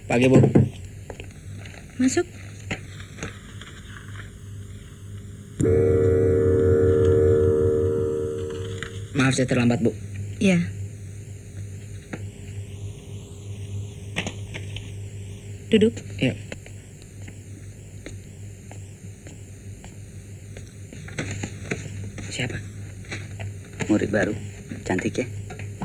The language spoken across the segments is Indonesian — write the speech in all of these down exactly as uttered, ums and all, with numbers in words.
Pagi, Bu. Masuk. Maaf saya terlambat, Bu. Iya. Duduk. Iya. Siapa? Murid baru. Cantik ya?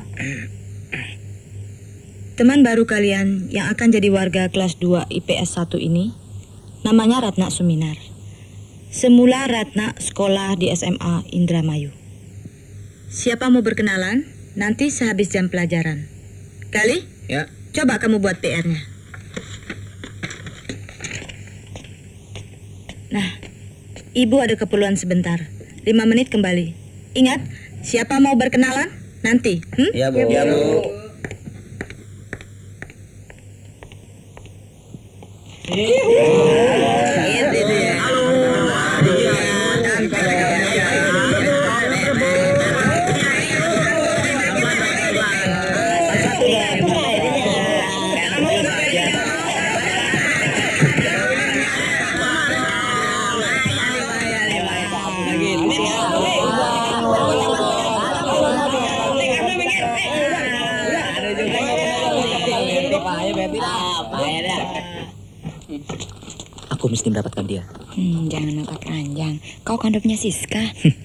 Teman baru kalian yang akan jadi warga kelas dua I P S satu ini namanya Ratna Suminar. Semula Ratna sekolah di S M A Indramayu. Siapa mau berkenalan? Nanti sehabis jam pelajaran. Kali? Ya. Coba kamu buat P R-nya. Nah, Ibu ada keperluan sebentar. Lima menit kembali. Ingat, siapa mau berkenalan? Nanti. Hmm? Iya, Bu. Iya, Bu. Gitu dia. Aku mesti mendapatkan dia. Hmm, jangan nampak ranjang. Kau kandungnya Siska.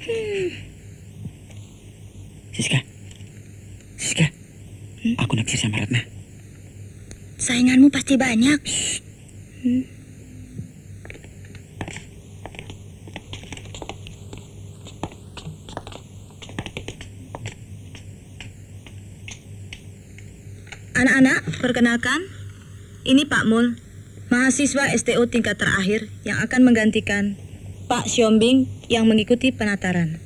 Siska. Siska. Hmm? Aku naksir sama Ratna. Sainganmu pasti banyak. Hmm. Anak-anak, perkenalkan, ini Pak Mul, mahasiswa S T U tingkat terakhir yang akan menggantikan Pak Siombing yang mengikuti penataran.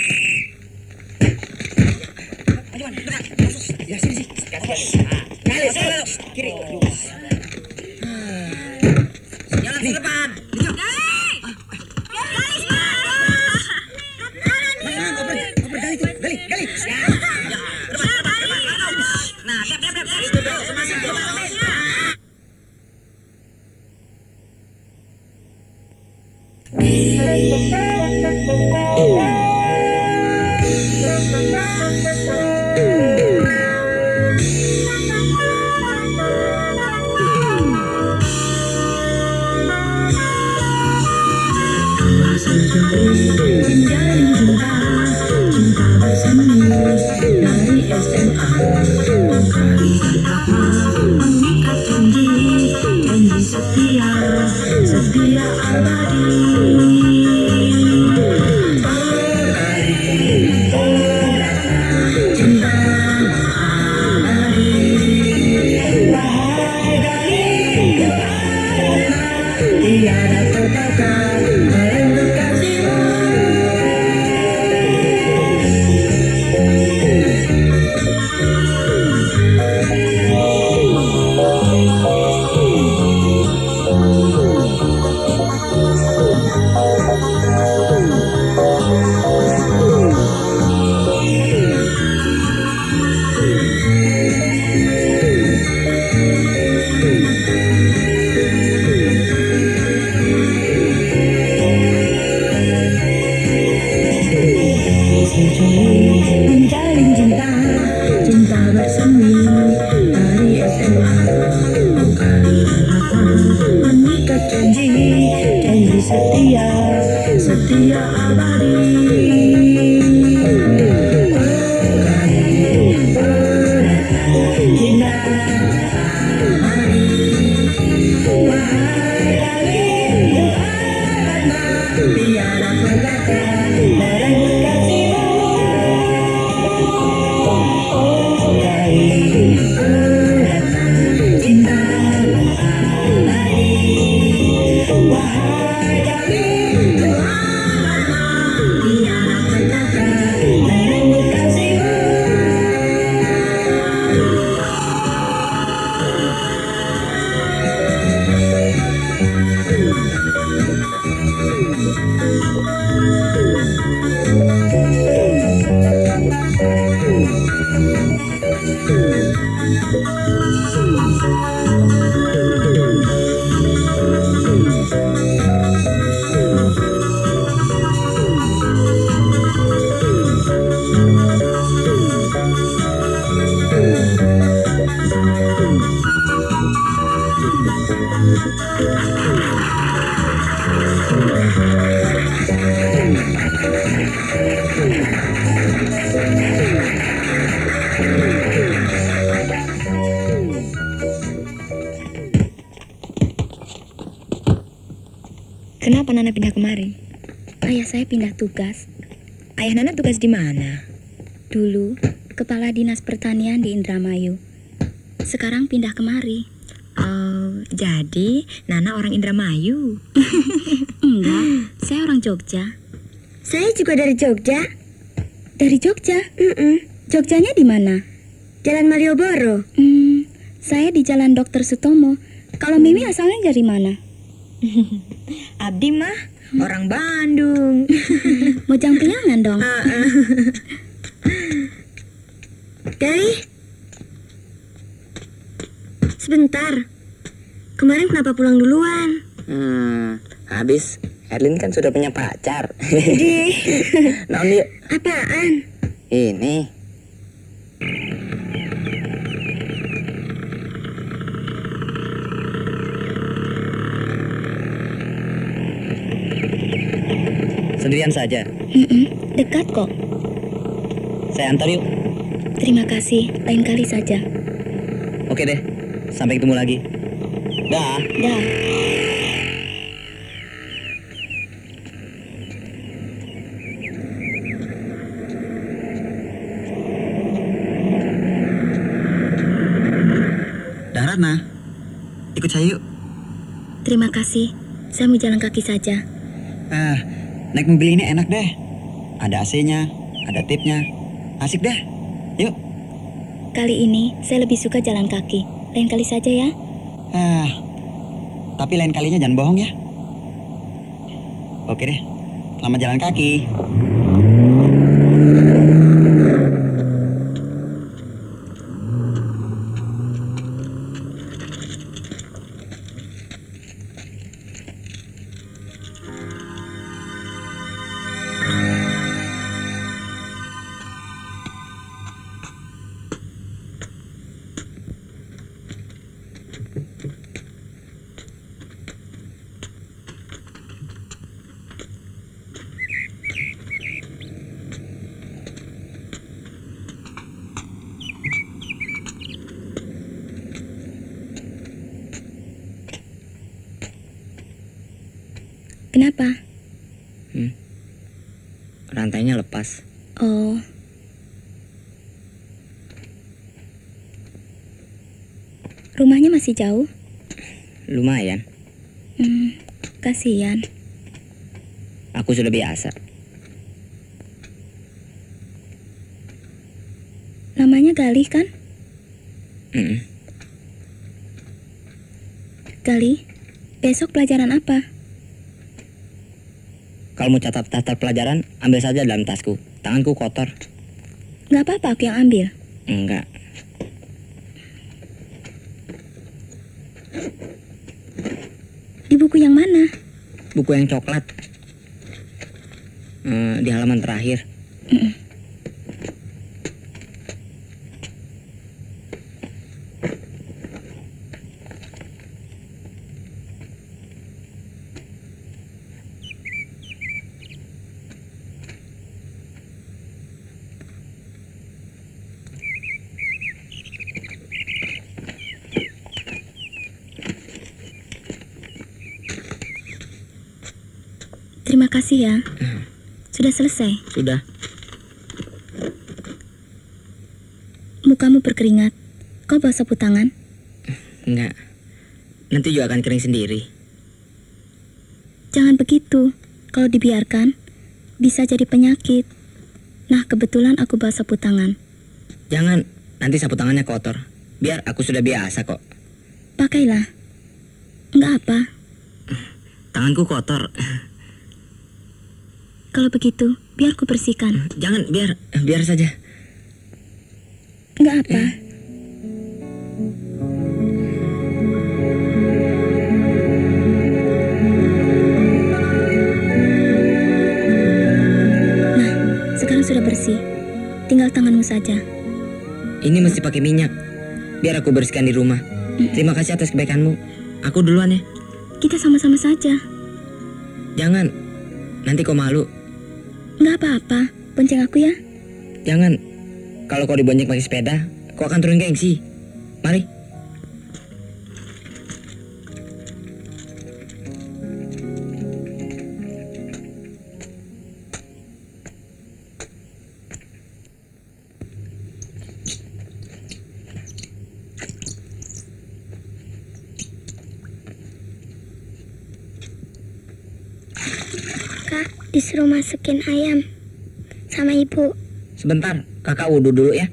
Ya, sini, sini. Kali, kali, kiri. Jalan ke depan. Kenapa Nana pindah kemari? Ayah saya pindah tugas. Ayah Nana tugas di mana? Dulu kepala dinas pertanian di Indramayu. Sekarang pindah kemari. Oh, jadi Nana orang Indramayu? Enggak, saya orang Jogja. Saya juga dari Jogja. Dari Jogja? Mm-mm. Jogjanya di mana? Jalan Malioboro. Hmm, saya di Jalan Dokter Sutomo. Kalau Mimi asalnya dari mana? Abdi mah orang Bandung. Mojang Piangan dong. Dari? Sebentar. Kemarin kenapa pulang duluan? Hmm, habis. Erlin kan sudah punya pacar. Di. Nah, dia. Apaan? Ini. Sendirian saja. Mm-mm, dekat kok. Saya antar yuk. Terima kasih, lain kali saja. Oke deh. Sampai ketemu lagi. Dah. Dah. Dah, Ratna. Ikut saya yuk. Terima kasih. Saya mau jalan kaki saja. Ah, naik mobil ini enak deh. Ada A C-nya, ada tipnya. Asik deh. Yuk. Kali ini saya lebih suka jalan kaki. Lain kali saja ya. Ah, tapi lain kalinya jangan bohong ya. Oke deh. Selamat jalan kaki. Kenapa? Hmm. Rantainya lepas. Oh, rumahnya masih jauh? Lumayan. Hmm, kasihan. Aku sudah biasa. Namanya Galih kan? Mm-mm. Galih, besok pelajaran apa? Kalau mau catat daftar pelajaran, ambil saja dalam tasku. Tanganku kotor. Nggak apa-apa aku yang ambil. Enggak. Di buku yang mana? Buku yang coklat. Eh, di halaman terakhir. Mm-mm. Terima kasih ya. Sudah selesai. Sudah. Mukamu berkeringat. Kau bawa sapu tangan? Enggak. Nanti juga akan kering sendiri. Jangan begitu. Kalau dibiarkan, bisa jadi penyakit. Nah, kebetulan aku bawa sapu tangan. Jangan, nanti sapu tangannya kotor. Biar aku sudah biasa kok. Pakailah. Enggak apa. Tanganku kotor. Kalau begitu, biar ku bersihkan. Jangan, biar biar saja. Enggak apa. Nah, sekarang sudah bersih. Tinggal tanganmu saja. Ini mesti pakai minyak. Biar aku bersihkan di rumah. Terima kasih atas kebaikanmu. Aku duluan ya. Kita sama-sama saja. Jangan, nanti kau malu. Nggak apa-apa, bonceng aku ya. Jangan, kalau kau dibonceng pakai sepeda, kau akan turun gengsi. Mari. Kak, disuruh masukin ayam sama ibu. Sebentar, kakak wudhu dulu ya.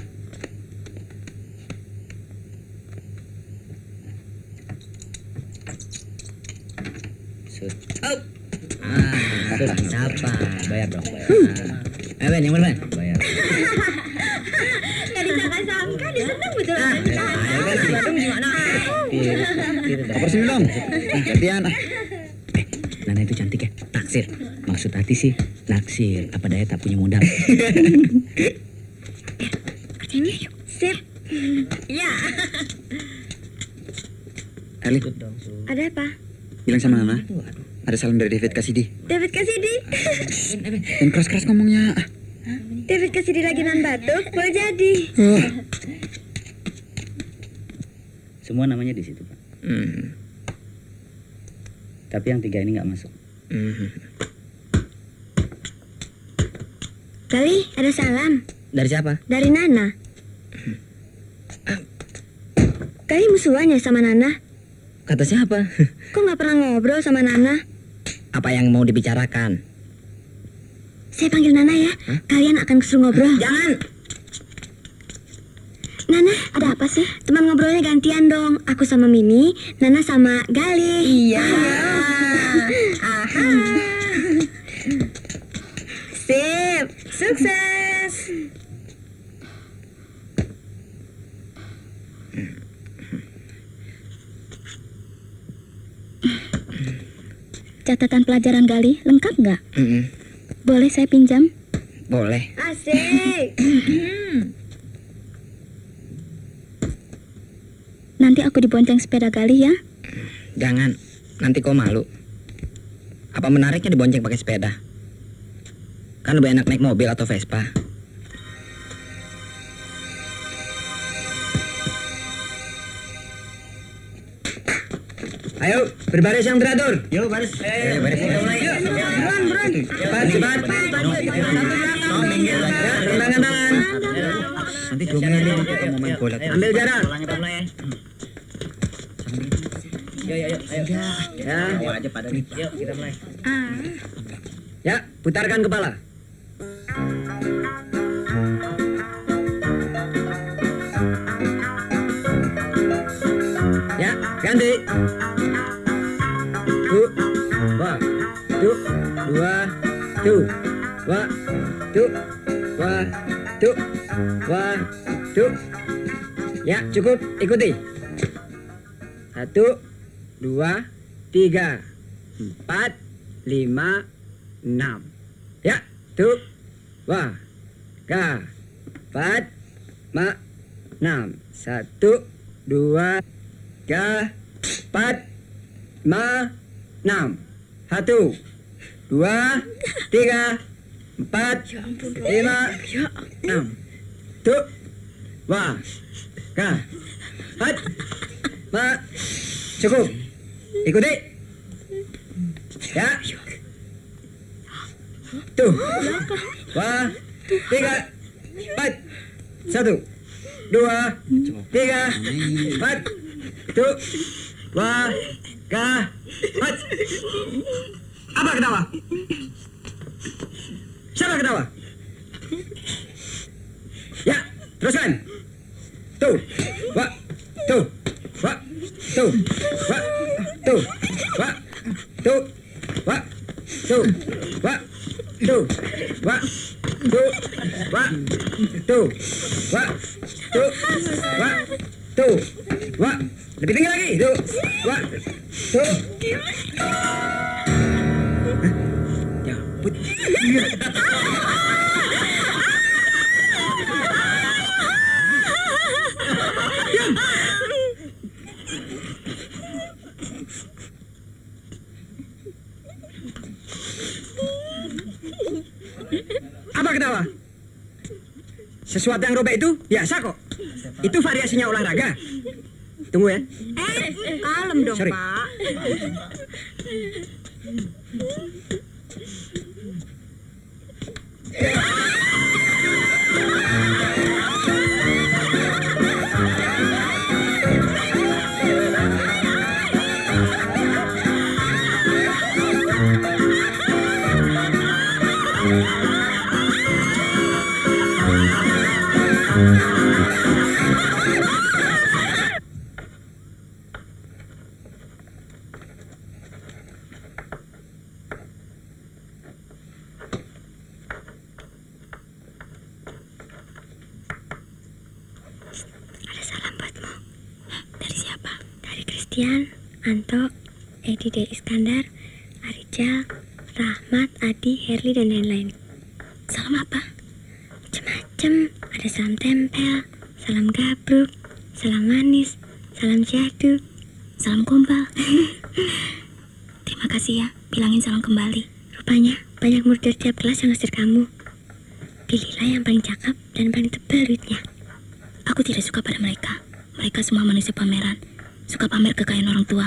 Oh. Ah, siapa? Bayar dong. Eh, Ben, yang mana, Ben? Bayar. Gak disangka-sangka, dia senang betul. Ah, ayo, Ben, Badung gimana? Lapor sini dong. Nah, gantian. Ah. Eh, Nana itu cantik ya? Naksir. Maksud hati sih, naksir. Apa daya tak punya modal. Sip. Iya. Erli, Ada apa? bilang sama Nana. Ada salam dari David Cassidy. David Cassidy. Dan keras-keras ngomongnya. Ah. David Cassidy lagi nan batuk, boleh jadi. Uh. Semua namanya di situ, Pak. Hmm. Tapi yang tiga ini nggak masuk. Hmm. Kali ada salam Dari siapa? dari Nana. Kali musuhannya sama Nana. Kata siapa? Kok nggak pernah ngobrol sama Nana? Apa yang mau dibicarakan? Saya panggil Nana ya. Hah? Kalian akan kesuruh ngobrol. Jangan. Nana, ada apa sih? Teman ngobrolnya gantian dong. Aku sama Mimi, Nana sama Gali. Iya. Aha. Sip, sukses. Catatan pelajaran Gali lengkap nggak? Mm-mm. Boleh saya pinjam? Boleh. Asik. Nanti aku dibonceng sepeda Gali ya. Jangan, nanti kau malu. Apa menariknya dibonceng pakai sepeda? Kan lebih enak naik mobil atau Vespa. Ayo, berbaris yang teratur. Yuk, baris. Ayo, baris. Yuk, buruan, buruan. Cepat, cepat. Rentangan tangan. Nanti diomelin kita mau main bola. Ambil jarak. Yuk, yuk, yuk. Ayo. Ya. Ayo aja pada nih. Yuk, kita mulai. Ya, putarkan kepala. Ya, ganti. Tu, wah, tu, dua, tu, wah, tu, wah, tu, wah, tu. Ya, cukup, ikuti. Satu, dua, tiga, empat, lima, enam. Ya, tu, wah, ga, empat, ma, enam. Satu, dua, tiga, empat, lima, enam. Satu, dua, tiga, empat, lima, enam. Tuh, wah, kah, empat, lima, cukup. Ikuti. Ya. Tuh, wah, tiga, empat, satu, dua, tiga, empat, tuh, wah, kah, empat. Apa ketawa? Siapa ketawa? Ya, teruskan. Tuh, wah, tuh, wah, tuh, wah, tuh, wah, tuh, wah, tuh, wah, tuh, wah, tuh, wah, tuh, wah, tuh, wah, tuh, wah, lebih tinggi lagi, tuh, wah, tuh. Ya, put. ketawa? Sesuatu yang robek itu biasa kok. Itu variasinya olahraga. Tunggu ya. Eh, kalem dong, Sorry. Pak. Christian, Anto, Edi D. Iskandar, Arijal, Rahmat, Adi, Herli, dan lain-lain. Salam apa? Macem-macem, ada salam tempel, salam gabruk, salam manis, salam jadu, salam gombal. Terima kasih ya, bilangin salam kembali. Rupanya banyak murid dari tiap kelas yang ngasir kamu. Pilihlah yang paling cakep dan paling tebal duitnya. Aku tidak suka pada mereka. Mereka semua manusia pameran. Suka pamer kekayaan orang tua.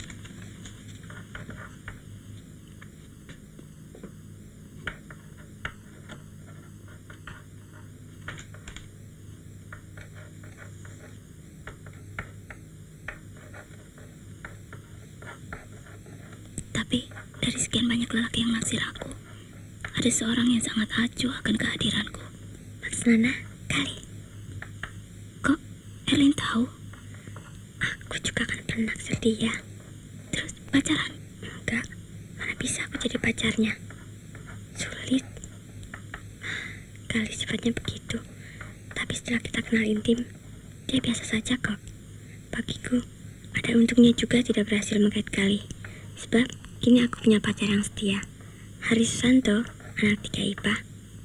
Tapi dari sekian banyak lelaki yang naksir aku, ada seorang yang sangat acuh akan kehadiranku. Maksud Nana, Kali. Kok Erlin tahu? Aku juga kan pernah naksir dia. Terus pacaran? Enggak, mana bisa aku jadi pacarnya. Sulit. Kali sifatnya begitu. Tapi setelah kita kenal intim, dia biasa saja kok. Bagiku, ada untungnya juga tidak berhasil menggait Kali. Sebab kini aku punya pacar yang setia. Hari Susanto, anak tiga I P A.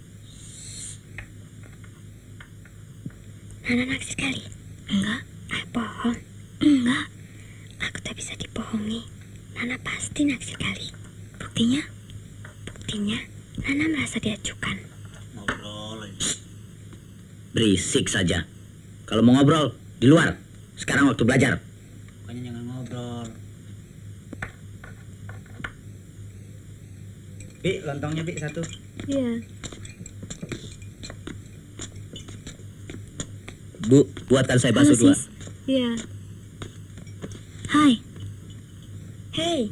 Nana naksir Kali? Enggak. Ah, bohong. Enggak. Aku tak bisa dibohongi. Nana pasti naksir Kali. Buktinya? Buktinya, Nana merasa diacukan. Ngobrol. Berisik saja. Kalau mau ngobrol, di luar. Sekarang waktu belajar. Makanya jangan ngobrol. Bi, lontongnya Bi satu. Iya. Bu, buatkan saya bakso dua. Iya. Hai. Hey.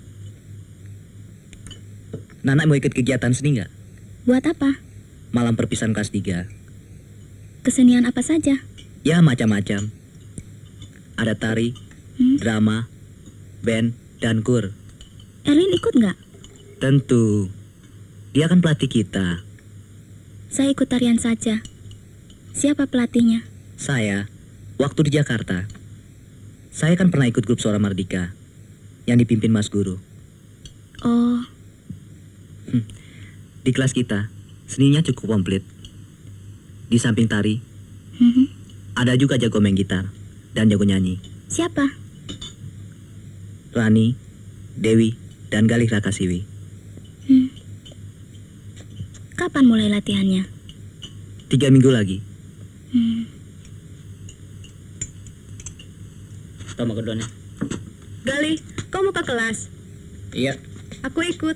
Nana mau ikut kegiatan seni nggak? Buat apa? Malam perpisahan kelas tiga. Kesenian apa saja? Ya macam-macam. Ada tari, Hmm? drama, band, dan kur. Erlin ikut nggak? Tentu. Dia kan pelatih kita. Saya ikut tarian saja. Siapa pelatihnya? Saya, waktu di Jakarta. Saya kan pernah ikut grup Suara Mardika yang dipimpin Mas Guru. Oh, Di kelas kita, seninya cukup komplit. Di samping tari, mhm. ada juga jago main gitar dan jago nyanyi. Siapa? Rani, Dewi, dan Galih Rakasiwi. Hmm. Kapan mulai latihannya? Tiga minggu lagi. Hmm. Toma kedonnya. Gali, kau mau ke kelas? Iya. Aku ikut.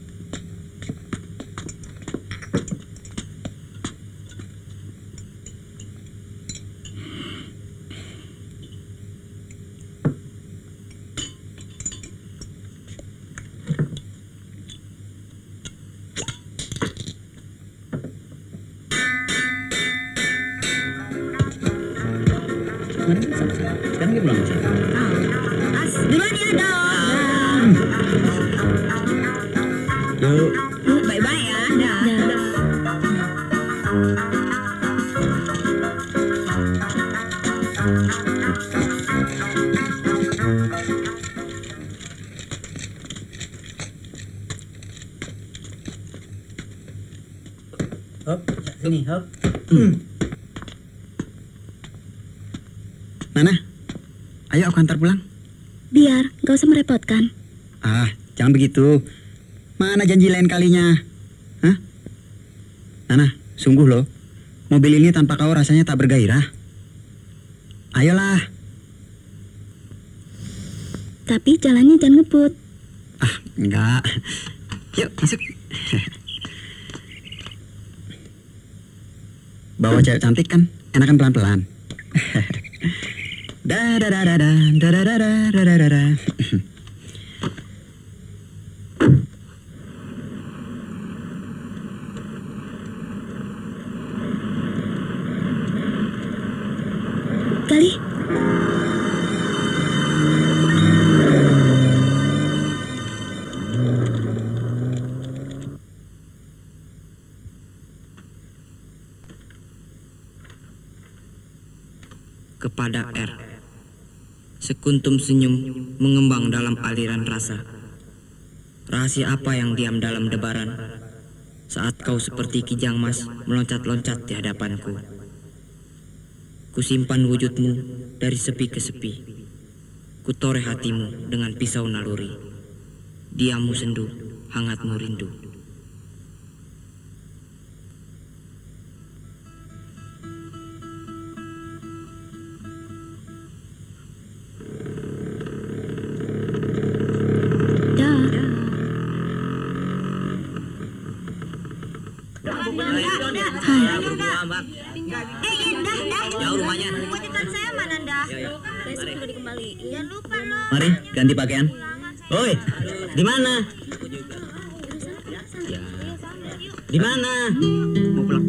Sekarang dia pulang sih. As, duluan ya dong. Yuk. Yuk, bye-bye ya. Dah. Dah. Hop, sini, hop. Nana, ayo aku antar pulang. Biar, gak usah merepotkan. Ah, jangan begitu. Mana janji lain kalinya? Hah? Nana, sungguh loh. Mobil ini tanpa kau rasanya tak bergairah. Ayolah. Tapi jalannya jangan ngebut. Ah, enggak. Yuk, masuk. Bawa cewek cantik kan, enakan pelan-pelan. Da da da da da da da da da da da da. Kali. Kepada R. Sekuntum senyum mengembang dalam aliran rasa. Rahasia apa yang diam dalam debaran saat kau seperti kijang mas meloncat-loncat di hadapanku. Kusimpan wujudmu dari sepi ke sepi. Kutoreh hatimu dengan pisau naluri. Diammu sendu, hangatmu rindu. Jauh rumahnya. Saya mana dah? Besok juga dikembaliin. Jangan lupa loh. Mari ganti pakaian. Oi, di mana? Ya. Di mana? Mau pulang.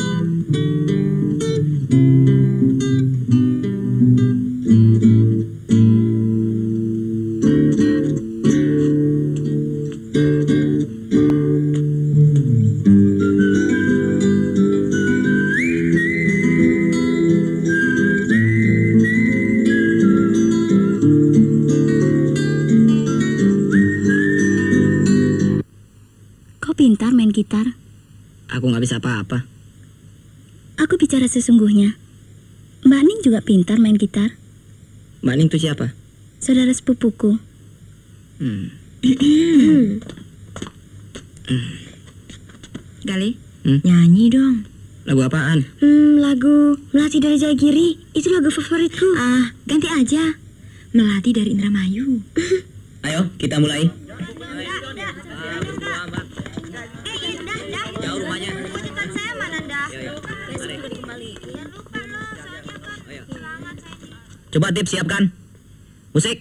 Pintar main gitar. Aku nggak bisa apa-apa. Aku bicara sesungguhnya. Mbak Ning juga pintar main gitar. Mbak Ning itu siapa? Saudara sepupuku. Hmm. Gali, Hmm? nyanyi dong. Lagu apaan? Hmm, lagu Melati dari Jayagiri. Itu lagu favoritku. Ah, ganti aja. Melati dari Indramayu. Ayo, kita mulai. Jauh rumahnya. Saya mana dah? Besok juga dikembaliin. Jangan lupa loh. Soalnya kan kehilangan saya. Coba Tip siapkan. Musik.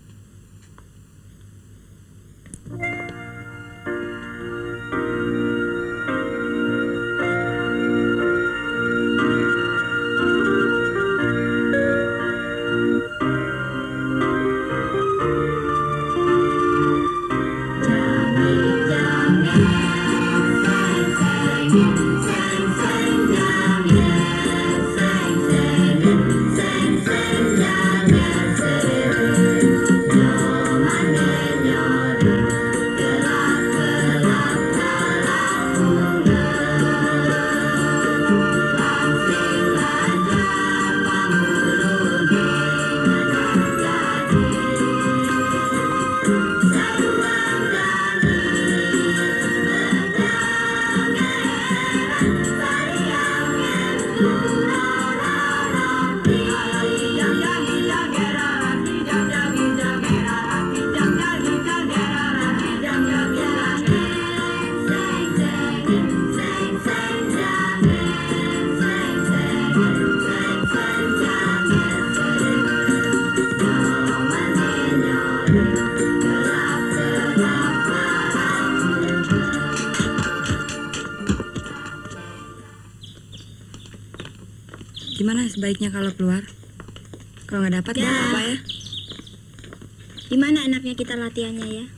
Gimana sebaiknya kalau keluar? Kalau nggak dapat nggak Ya. apa ya? Di mana enaknya kita latihannya ya?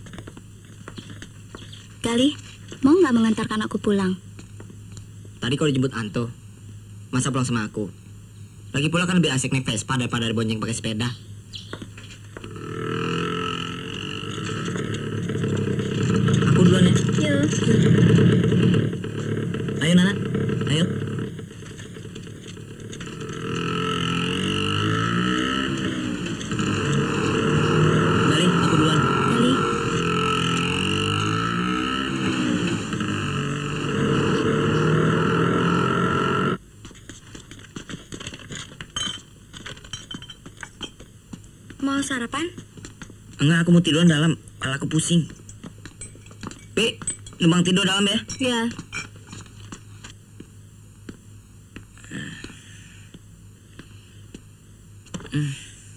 Gali, mau nggak mengantarkan aku pulang? Tadi kau dijemput Anto. Masa pulang sama aku? Lagi pula kan lebih asik naik Vespa daripada bonceng pakai sepeda. Aku duluan ya. Yuk. Ayo Nana, ayo. Gali, aku duluan. Gali, sarapan? Enggak, aku mau tiduran dalam. Kepala aku pusing. Pi, numpang tidur dalam ya. Ya. Hmm.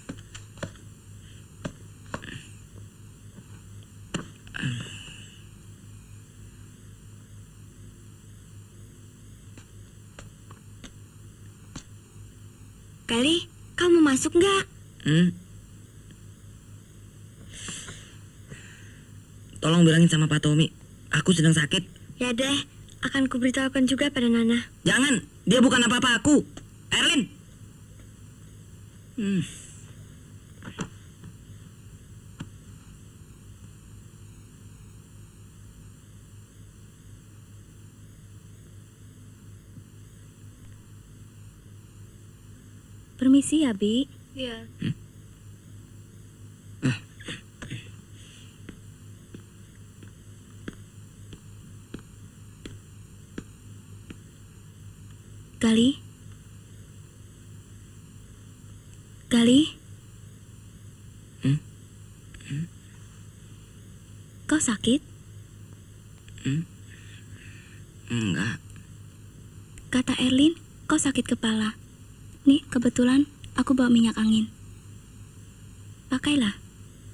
Kali, kamu masuk nggak? Hmm. Tolong bilangin sama Pak Tommy, aku sedang sakit. Ya deh, akan kuberitahukan juga pada Nana. Jangan, dia bukan apa-apa aku. Erlin. Hmm. Permisi ya, Bi. Iya. Hmm? Ah. Gali? Gali? Hmm? Hmm? Kau sakit? Hmm? Enggak. Kata Erlin, kau sakit kepala. Nih, kebetulan aku bawa minyak angin. Pakailah.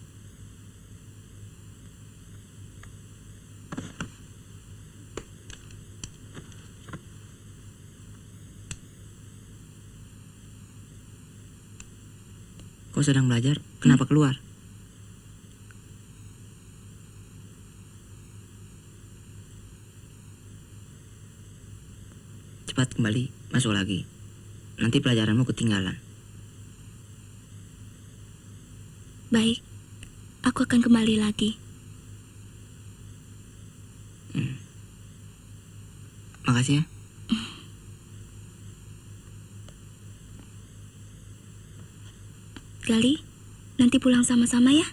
Kau sedang belajar, kenapa keluar? Cepat kembali, masuk lagi. Nanti pelajaranmu ketinggalan. Baik, aku akan kembali lagi. Hmm. Makasih ya. Gali, nanti pulang sama-sama ya.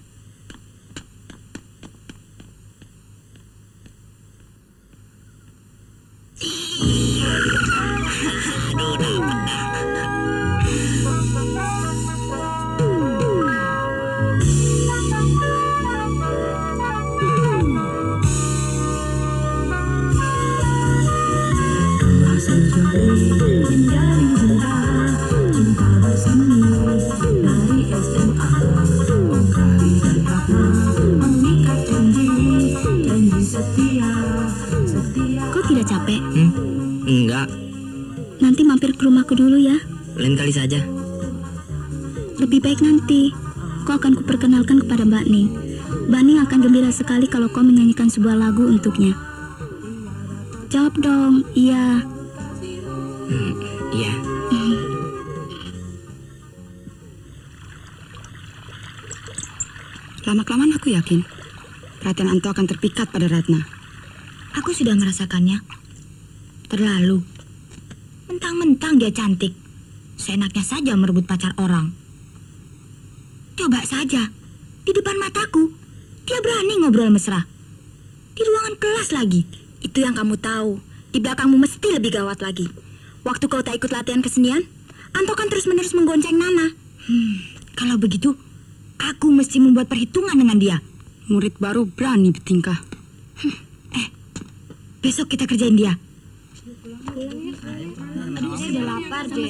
Kau tidak capek? Hmm? Enggak, Nanti mampir ke rumahku dulu ya. lain kali saja. Lebih baik nanti. Kau akan kuperkenalkan kepada Mbak Ning. Mbak Ning akan gembira sekali kalau kau menyanyikan sebuah lagu untuknya. Jawab dong, iya. Hmm, iya. Lama-kelamaan aku yakin perhatian Anto akan terpikat pada Ratna. Aku sudah merasakannya. Terlalu. Mentang-mentang dia cantik. Seenaknya saja merebut pacar orang. Coba saja. Di depan mataku. Dia berani ngobrol mesra. Di ruangan kelas lagi. Itu yang kamu tahu. Di belakangmu mesti lebih gawat lagi. Waktu kau tak ikut latihan kesenian, Anto kan terus-menerus menggonceng Nana. Hmm, kalau begitu, aku mesti membuat perhitungan dengan dia. Murid baru berani bertingkah. Eh, besok kita kerjain dia. Aduh, sudah lapar deh.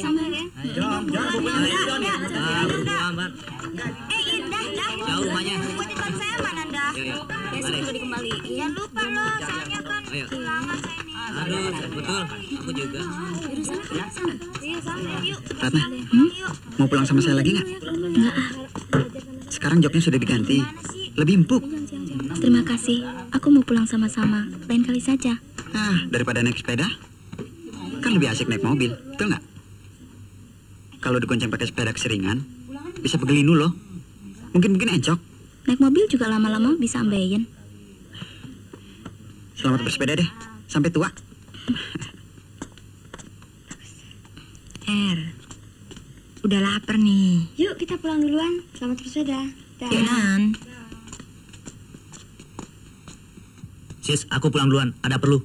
Eh, Indah, Indah. Jauh rumahnya. Buat iklan saya mana, Indah? Besok juga dikembaliin. Jangan lupa loh, soalnya kan Ayo. lama saya nih. Aduh, betul. Aku juga. Iya, sama yuk. Ratna, mau pulang sama saya lagi nggak? Enggak ah, Sekarang joknya sudah diganti. Lebih empuk. terima kasih. Aku mau pulang sama-sama. Lain kali saja. Ah, daripada naik sepeda, kan lebih asik naik mobil, betul nggak? Kalau digonceng pakai sepeda keseringan, bisa pegelinu loh. Mungkin-mungkin encok. Naik mobil juga lama-lama bisa ambeien. Selamat bersepeda deh, sampai tua. Er, udah lapar nih. Yuk kita pulang duluan. Selamat bersepeda. Dah. Yuk, Nan. Sis, aku pulang duluan. Ada perlu.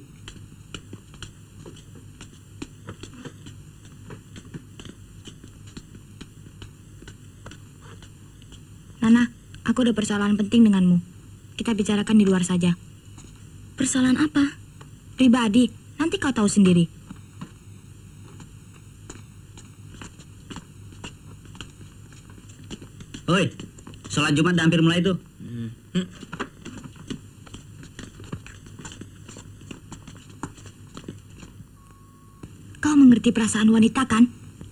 Aku ada persoalan penting denganmu. Kita bicarakan di luar saja. Persoalan apa? Pribadi, nanti kau tahu sendiri. Oi, sholat Jumat udah hampir mulai tuh. Hmm. Hmm. Kau mengerti perasaan wanita kan?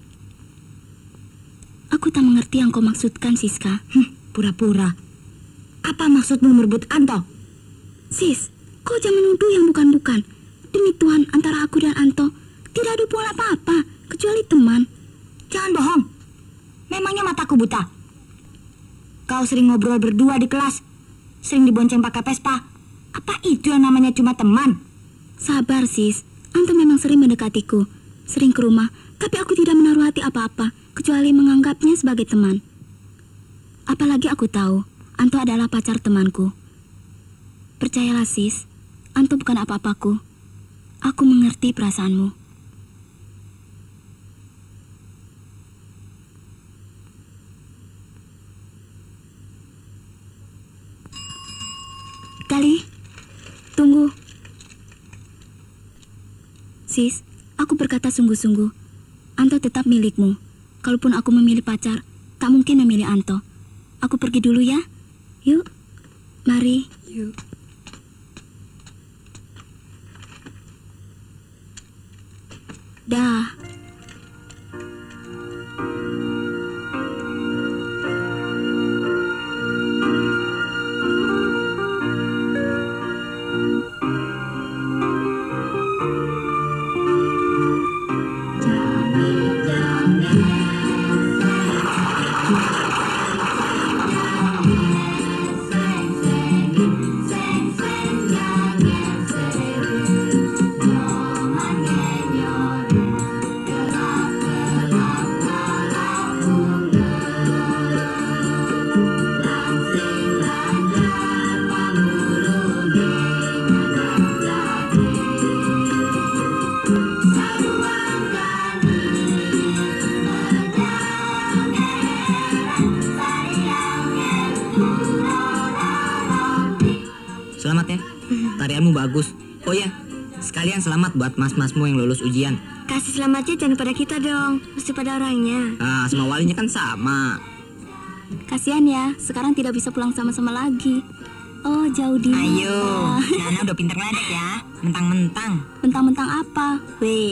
Aku tak mengerti yang kau maksudkan, Siska. Hm, pura-pura. Apa maksudmu merebut Anto? Sis, kau jangan nuduh yang bukan-bukan. Demi Tuhan, antara aku dan Anto tidak ada hubungan apa-apa, kecuali teman. Jangan bohong. Memangnya mataku buta? Kau sering ngobrol berdua di kelas, sering dibonceng pakai Vespa. Apa itu yang namanya cuma teman? Sabar, Sis. Anto memang sering mendekatiku, sering ke rumah, tapi aku tidak menaruh hati apa-apa, kecuali menganggapnya sebagai teman. Apalagi aku tahu, Anto adalah pacar temanku. Percayalah, Sis, Anto bukan apa-apaku. Aku mengerti perasaanmu. Kali, tunggu. Sis, aku berkata sungguh-sungguh. Anto tetap milikmu. Kalaupun aku memilih pacar, tak mungkin memilih Anto. Aku pergi dulu ya. Yuk, mari. Yuk. Dah. Selamat ya, tarianmu bagus. Oh ya, sekalian selamat buat mas-masmu yang lulus ujian. Kasih selamatnya jangan pada kita dong, mesti pada orangnya. Ah, sama walinya kan sama. Kasihan ya, sekarang tidak bisa pulang sama-sama lagi. Oh, jauh di Ayo, Nana udah pinter ngeledek ya, mentang-mentang. Mentang-mentang apa? Weh.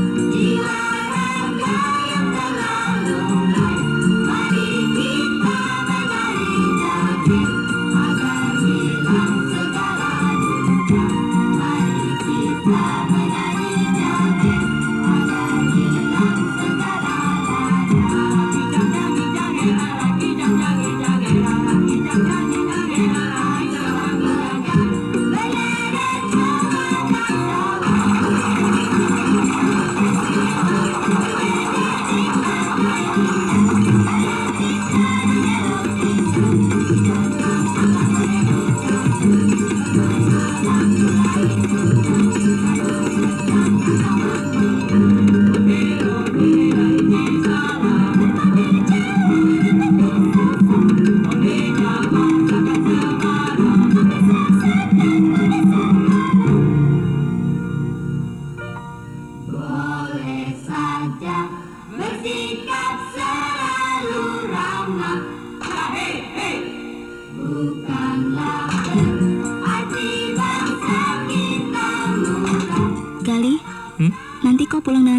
Jiwa raga yang telah lunai, mari kita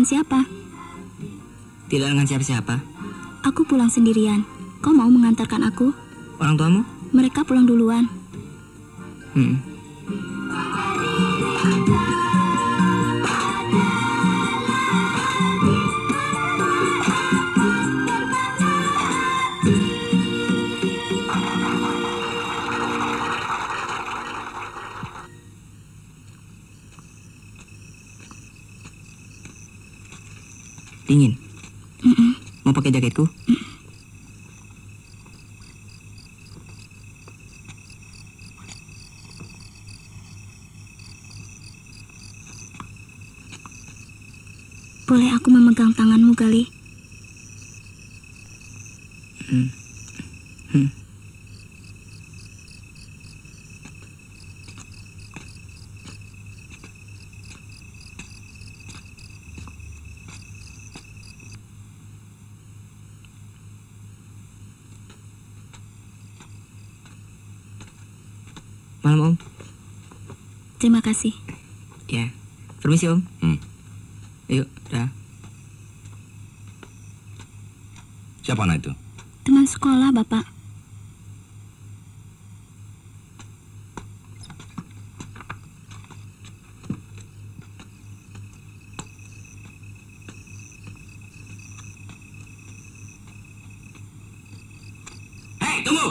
dengan siapa? Tidak dengan siapa-siapa. Aku pulang sendirian. Kau mau mengantarkan aku? Orang tuamu? Mereka pulang duluan. Hmm. Dingin. Mm-mm. Mau pakai jaketku? Boleh aku memegang tanganmu, Gali? Hmm. Hmm. Malam, Om. Terima kasih. Ya. Permisi, Om. Hmm. Yuk, dah. Siapa anak itu? Teman sekolah, Bapak. Hei, tunggu!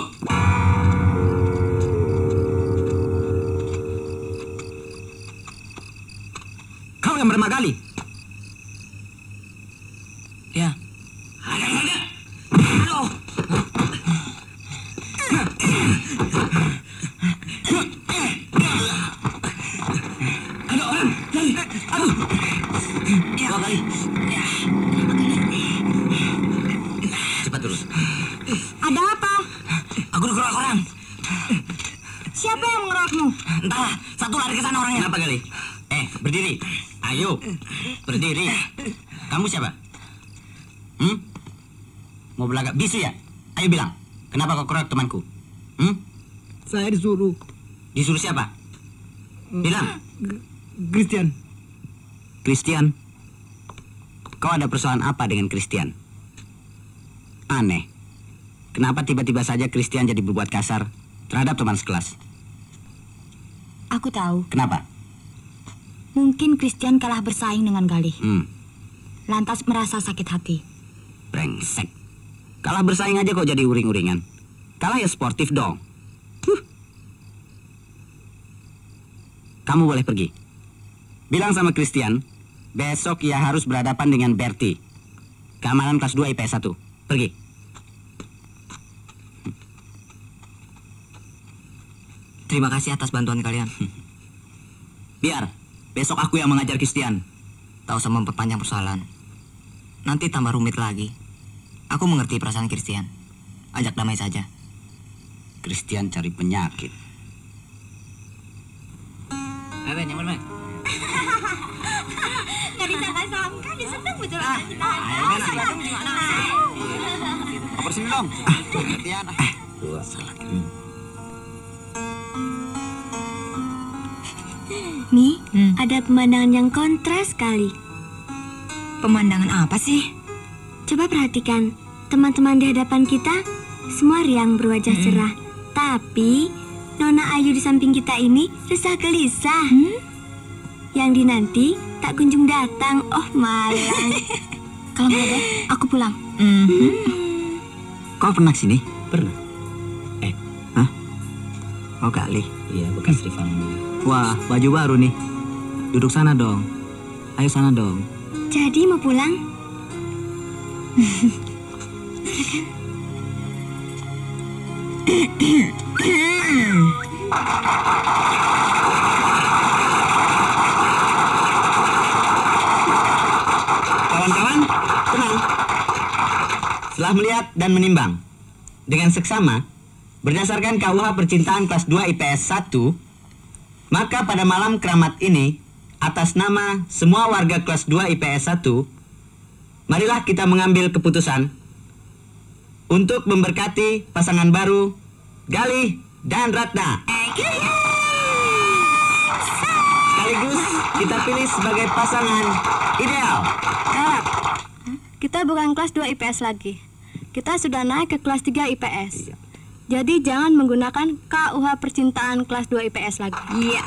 Kau yang bernama Gali? Ya. Ada ada. Aduh. Ada orang. Gali. Aduh. Ya, Gali. Ya. Cepat terus. Ada apa? Aku dikeroyok orang. Siapa yang mengeroyokmu? Entahlah, satu lari ke sana orangnya. Kenapa Gali? Eh, berdiri. Ayo. Berdiri. Kamu siapa? Hmm? Mau belagak bisu ya? Ayo bilang. Kenapa kau keroyok temanku? Hmm? Saya disuruh. Disuruh siapa? Bilang. Christian. Christian. Kau ada persoalan apa dengan Christian? Aneh. Kenapa tiba-tiba saja Christian jadi berbuat kasar terhadap teman sekelas? Aku tahu. Kenapa? Mungkin Christian kalah bersaing dengan Gali. Hmm, Lantas merasa sakit hati. brengsek. Kalah bersaing aja kok jadi uring-uringan. Kalah ya sportif dong. Huh. Kamu boleh pergi. Bilang sama Christian, besok ia harus berhadapan dengan Bertie. Keamanan kelas dua I P S satu. Pergi. Terima kasih atas bantuan kalian. Biar, besok aku yang mengajar Christian. Tak usah memperpanjang persoalan. Nanti tambah rumit lagi. Aku mengerti perasaan Christian. Ajak damai saja. Christian cari penyakit. Eh, Ben, yang mana, Ben? Gak disangka-sangka, diseneng betul Ah, kita. ayo, Ben, ayo. Gimana? Apa sini dong? Ah, Christian. Ah, dua salah. Hmm. Nih, Hmm. ada pemandangan yang kontras sekali. Pemandangan apa sih? Coba perhatikan, teman-teman di hadapan kita semua riang berwajah cerah. Tapi Nona Ayu di samping kita ini resah gelisah. Yang dinanti tak kunjung datang. Oh malang. Kalau nggak ada, aku pulang. Kau pernah kesini? Pernah. Eh, hah? Oh kali. Iya, bekas Rifan. Wah, baju baru nih. Duduk sana dong. Ayo sana dong. Jadi mau pulang? Kawan-kawan, tenang. Setelah melihat dan menimbang dengan seksama berdasarkan K U H Percintaan kelas dua I P S satu, maka pada malam keramat ini atas nama semua warga kelas dua I P S satu, marilah kita mengambil keputusan untuk memberkati pasangan baru Gali dan Ratna. Sekaligus kita pilih sebagai pasangan ideal. Kak, kita bukan kelas dua I P S lagi. Kita sudah naik ke kelas tiga I P S. Jadi jangan menggunakan K U H percintaan kelas dua I P S lagi. Iya.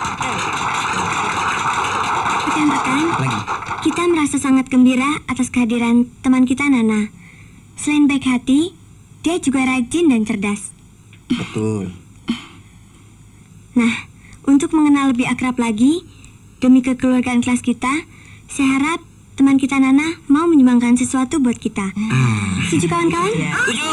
Rekan-rekan, kita merasa sangat gembira atas kehadiran teman kita Nana. Selain baik hati, dia juga rajin dan cerdas. Betul. Nah, untuk mengenal lebih akrab lagi, demi kekeluargaan kelas kita, saya harap teman kita Nana mau menyumbangkan sesuatu buat kita. Setuju kawan-kawan? Setuju.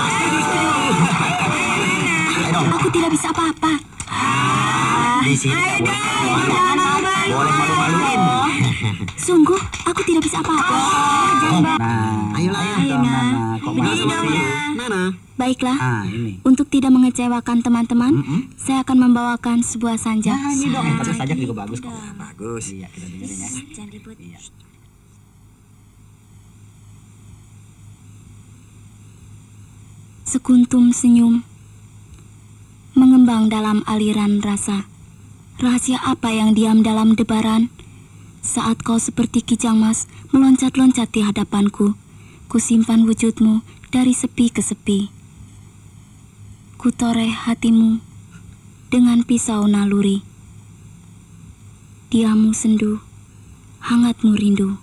Aku tidak bisa apa-apa. Di sini boleh malu-maluin. Sungguh, aku tidak bisa apa-apa. Nah, ayolah, ayo Nana. Kok masuk sih? Nana. Baiklah, Ah, ini. untuk tidak mengecewakan teman-teman, saya akan membawakan sebuah sanjak. Nah, ini dong. Tapi sajak juga bagus kok. Bagus. Iya, kita dengerin ya. Jangan ribut. Iya. Sekuntum senyum mengembang dalam aliran rasa. Rahasia apa yang diam dalam debaran? Saat kau seperti kijang mas meloncat-loncat di hadapanku, ku simpan wujudmu dari sepi ke sepi. Ku toreh hatimu dengan pisau naluri. Diammu sendu, hangatmu rindu.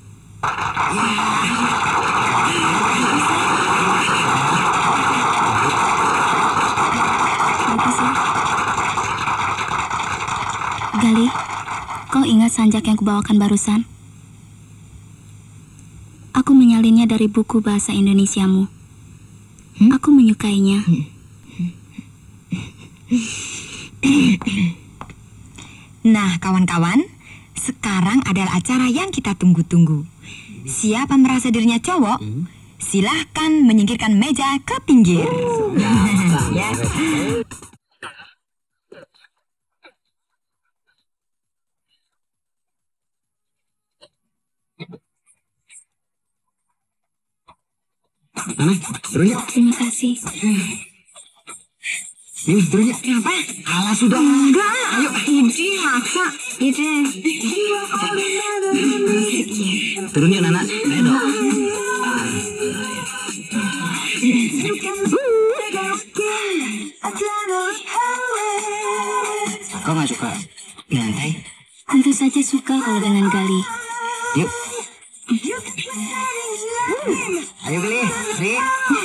Gali, kau ingat sanjak yang kubawakan barusan? Aku menyalinnya dari buku bahasa Indonesiamu. Aku menyukainya. Nah, kawan-kawan, sekarang adalah acara yang kita tunggu-tunggu. Siapa merasa dirinya cowok, silahkan menyingkirkan meja ke pinggir. Ya. Nana, turun yuk. Terima kasih. Ini turun yuk. Kenapa? Alah sudah. Enggak. Ayo. Ini maksa. Ini. Turun yuk Nana. Ayo dong. Kau nggak suka di lantai? Tentu saja suka kalau dengan Gali. Yuk. Ayo Gali, Ri.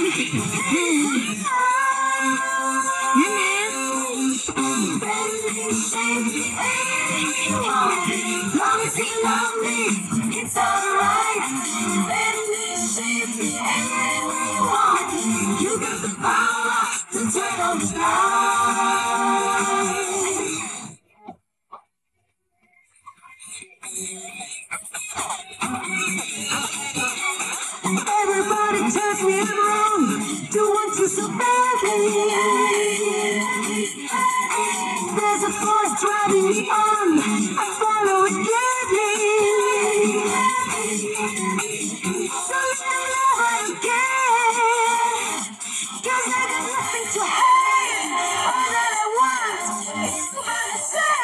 Everybody tells me I'm wrong. Don't want you so badly. There's a force driving me on. I follow it gladly. So let me love again. Cause I got nothing to hide. All that I want is myself.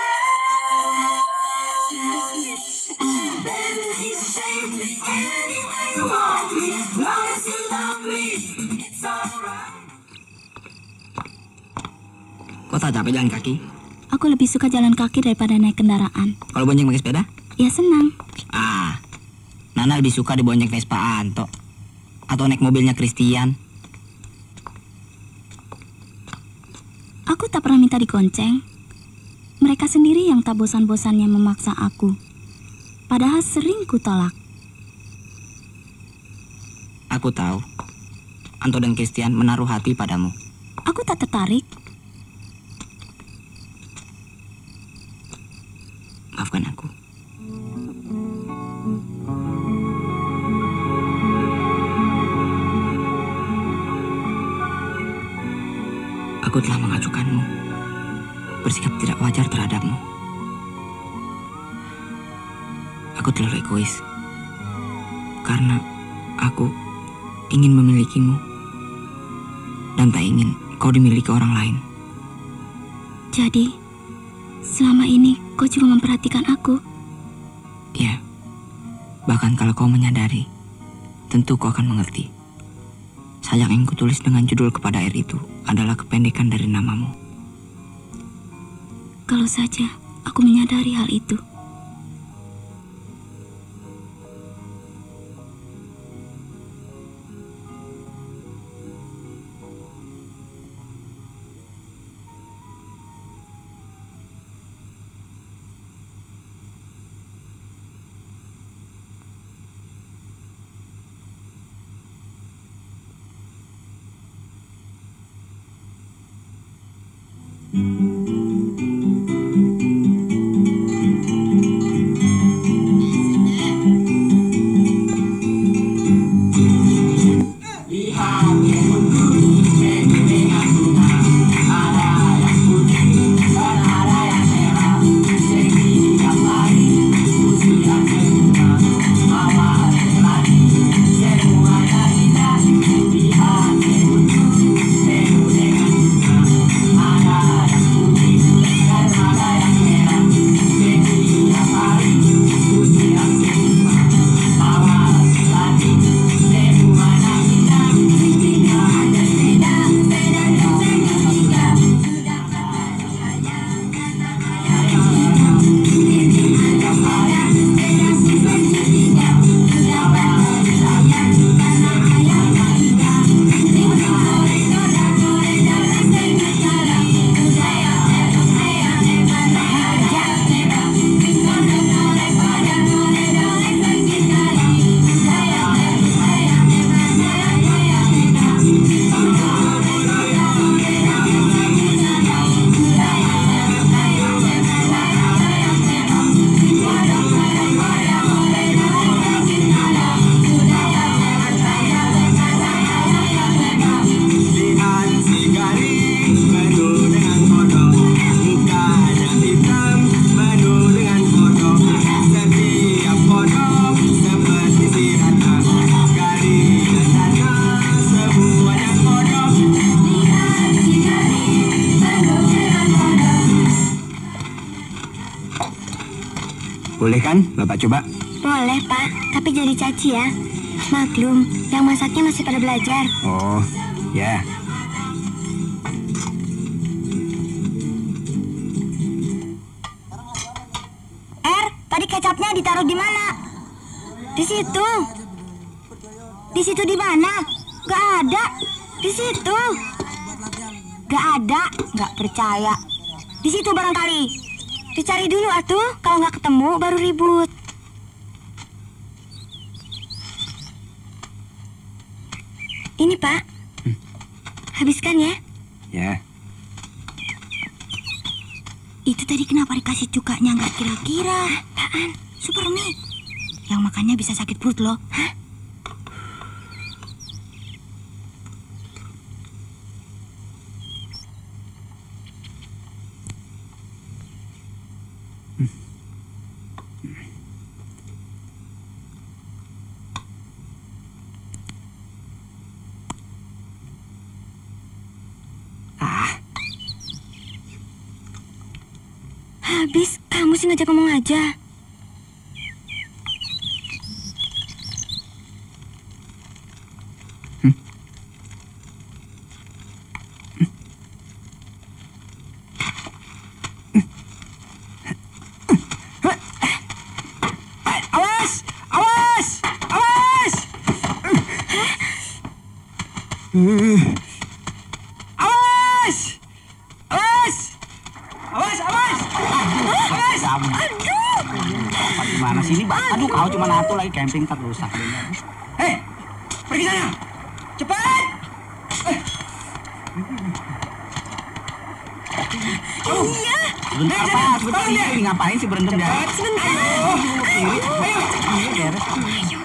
Baby, please save me anyway you want me. As long as you love me, it's alright. Kok tak capek jalan kaki? Aku lebih suka jalan kaki daripada naik kendaraan. Kalau bonceng pakai sepeda? Ya senang. Ah, Nana lebih suka dibonceng Vespa Anto atau naik mobilnya Christian. Aku tak pernah minta digonceng. Mereka sendiri yang tak bosan-bosannya memaksa aku. Padahal sering ku tolak. Aku tahu, Anto dan Christian menaruh hati padamu. Aku tak tertarik. Maafkan aku. Aku telah mengacukanmu, bersikap tidak wajar terhadapmu. Aku terlalu egois, karena aku ingin memilikimu dan tak ingin kau dimiliki orang lain. Jadi, selama ini kau cuma memperhatikan aku. Ya, bahkan kalau kau menyadari, tentu kau akan mengerti. Sayang yang kutulis dengan judul Kepada Air itu adalah kependekan dari namamu. Kalau saja aku menyadari hal itu. Boleh kan Bapak coba? Boleh, Pak. Tapi jadi caci ya. Maklum, yang masaknya masih pada belajar. Oh, ya. Er, tadi kecapnya ditaruh di mana? Di situ. Di situ di mana? Gak ada. Di situ. Gak ada. Gak percaya. Di situ barangkali. Dicari dulu atuh. Kalau nggak ketemu baru ribut. Ini Pak. Hmm. Habiskan ya. Ya. Itu tadi kenapa dikasih cukanya nggak kira-kira? Apaan? Super mie. Yang makannya bisa sakit perut loh. Hah? Habis, kamu sih ngajak ngomong aja. Hmm? Awas! Awas! Awas! Awas! Awas! Awas, awas! Awas! Aduh! Gimana sih ini? Aduh, kau cuma satu lagi camping tak rusak. Hei! Pergi sana! Cepat! Oh, iya. Sebentar apa? Sebentar ini ngapain sih berantem ya? Sebentar. Ayo, kiri. Ayo, ayo, beres. Ayo.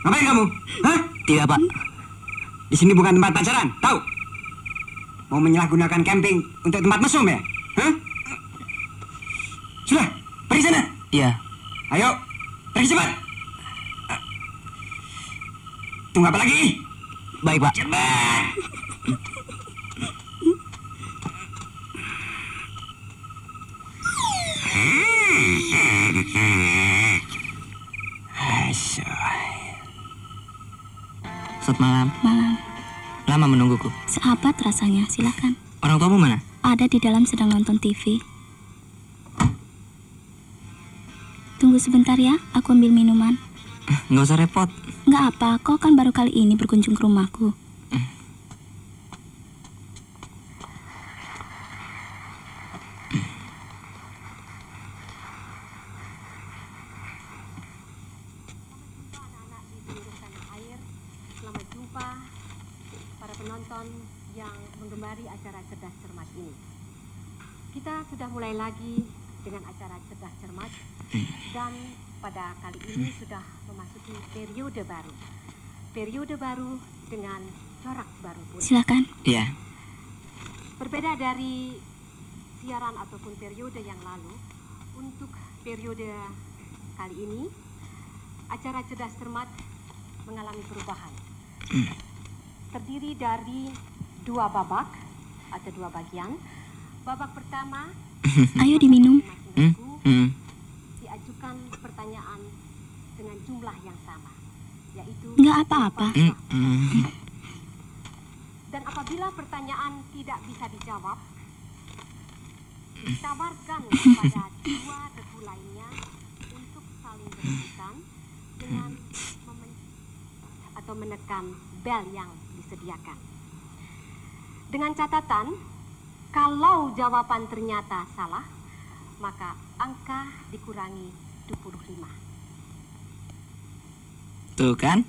Ngapain kamu? Hah? Tidak, Pak. Di sini bukan tempat pacaran, tahu? Mau menyalahgunakan camping untuk tempat mesum ya? Hah? Sudah, pergi sana. Iya. Ayo, pergi cepat. Tunggu apa lagi? Baik, Pak. Cepat. Selamat malam. Malam. Lama menungguku. Seabad rasanya, silakan. Orang tuamu mana? Ada di dalam sedang nonton T V. Tunggu sebentar ya, aku ambil minuman. Nggak usah repot. Nggak apa, kau kan baru kali ini berkunjung ke rumahku. Selamat jumpa para penonton yang menggemari acara Cerdas Cermat ini. Kita sudah mulai lagi dengan acara Cerdas Cermat dan pada kali ini sudah memasuki periode baru. Periode baru dengan corak baru pula. Silakan. Iya. Berbeda dari siaran ataupun periode yang lalu, untuk periode kali ini acara Cerdas Cermat mengalami perubahan. Terdiri dari dua babak atau dua bagian. Babak pertama, ayo diminum. Hmm? Hmm. diajukan pertanyaan dengan jumlah yang sama, yaitu Nggak apa-apa. Hmm. Hmm. dan apabila pertanyaan tidak bisa dijawab, ditawarkan kepada dua tegu lainnya untuk saling berebutan dengan memen- atau menekan bel yang disediakan. Dengan catatan, kalau jawaban ternyata salah, maka angka dikurangi dua puluh lima. Tuh kan?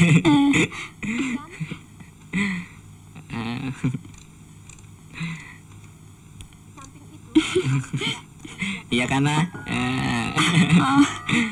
Samping itu, Iya karena eh, Oh,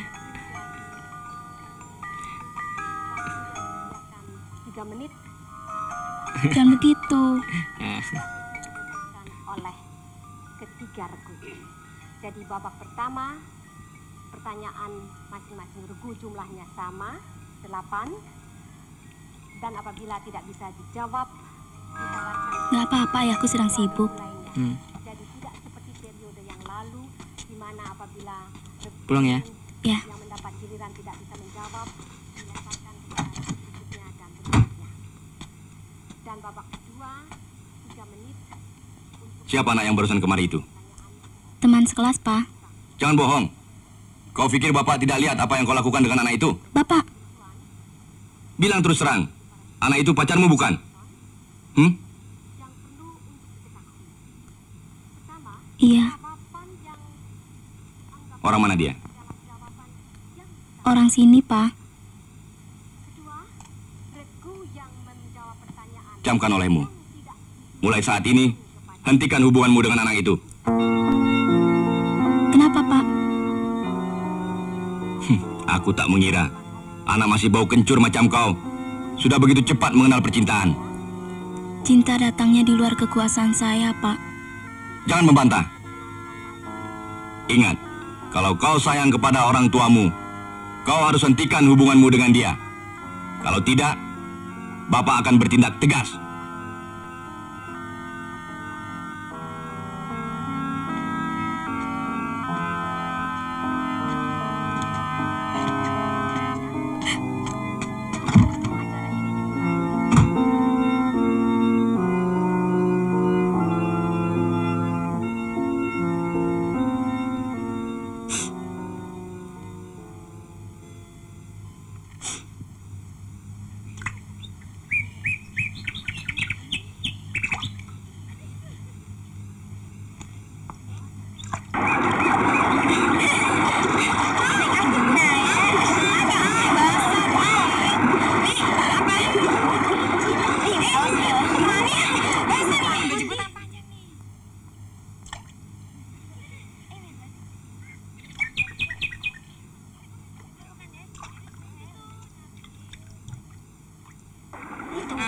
tiga menit jangan begitu. dilakukan oleh ketiga regu. Jadi babak pertama, pertanyaan masing-masing regu jumlahnya sama, delapan. Dan apabila tidak bisa dijawab, ditawarkan Nggak apa-apa ya, aku sedang sibuk. lainnya. Hmm. Jadi tidak seperti periode yang lalu, di mana apabila regu Pulang ya. Ya. yang mendapat giliran tidak bisa menjawab, dilemparkan kepada regu berikutnya dan berikutnya. Dan babak kedua, tiga menit untuk Siapa anak yang barusan kemari itu? Teman sekelas, Pak. Jangan bohong. Kau pikir Bapak tidak lihat apa yang kau lakukan dengan anak itu? Bapak, Bilang terus terang, anak itu pacarmu bukan? Hmm? yang perlu untuk diketahui. Pertama, iya, jawaban yang anggap Orang mana dia? dalam jawaban yang orang sini, Pak. kedua, regu yang menjawab pertanyaan Camkan olehmu. yang tidak Mulai saat ini, hentikan hubunganmu dengan anak itu. Kenapa, Pak? Aku tak mengira anak masih bau kencur macam kau sudah begitu cepat mengenal percintaan. Cinta datangnya di luar kekuasaan saya, Pak. Jangan membantah. Ingat, kalau kau sayang kepada orang tuamu, kau harus hentikan hubunganmu dengan dia. Kalau tidak, Bapak akan bertindak tegas.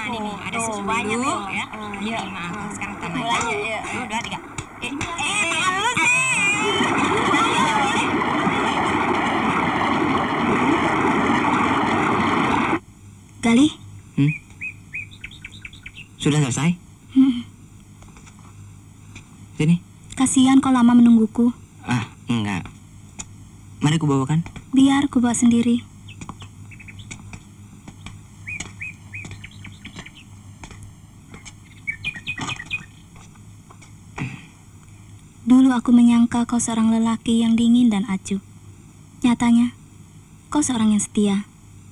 Nah, ini nih, ada susu banyak ya. ya. Ini mah, sekarang tambah lagi. Ya, satu, dua, tiga. Eh, eh, tangan lu sih. Gali? Hmm? Sudah selesai? Hmm. Sini. Kasihan kau lama menungguku. Ah, enggak. Mari ku bawakan. Biar ku bawa sendiri. Dulu aku menyangka kau seorang lelaki yang dingin dan acuh. Nyatanya, kau seorang yang setia.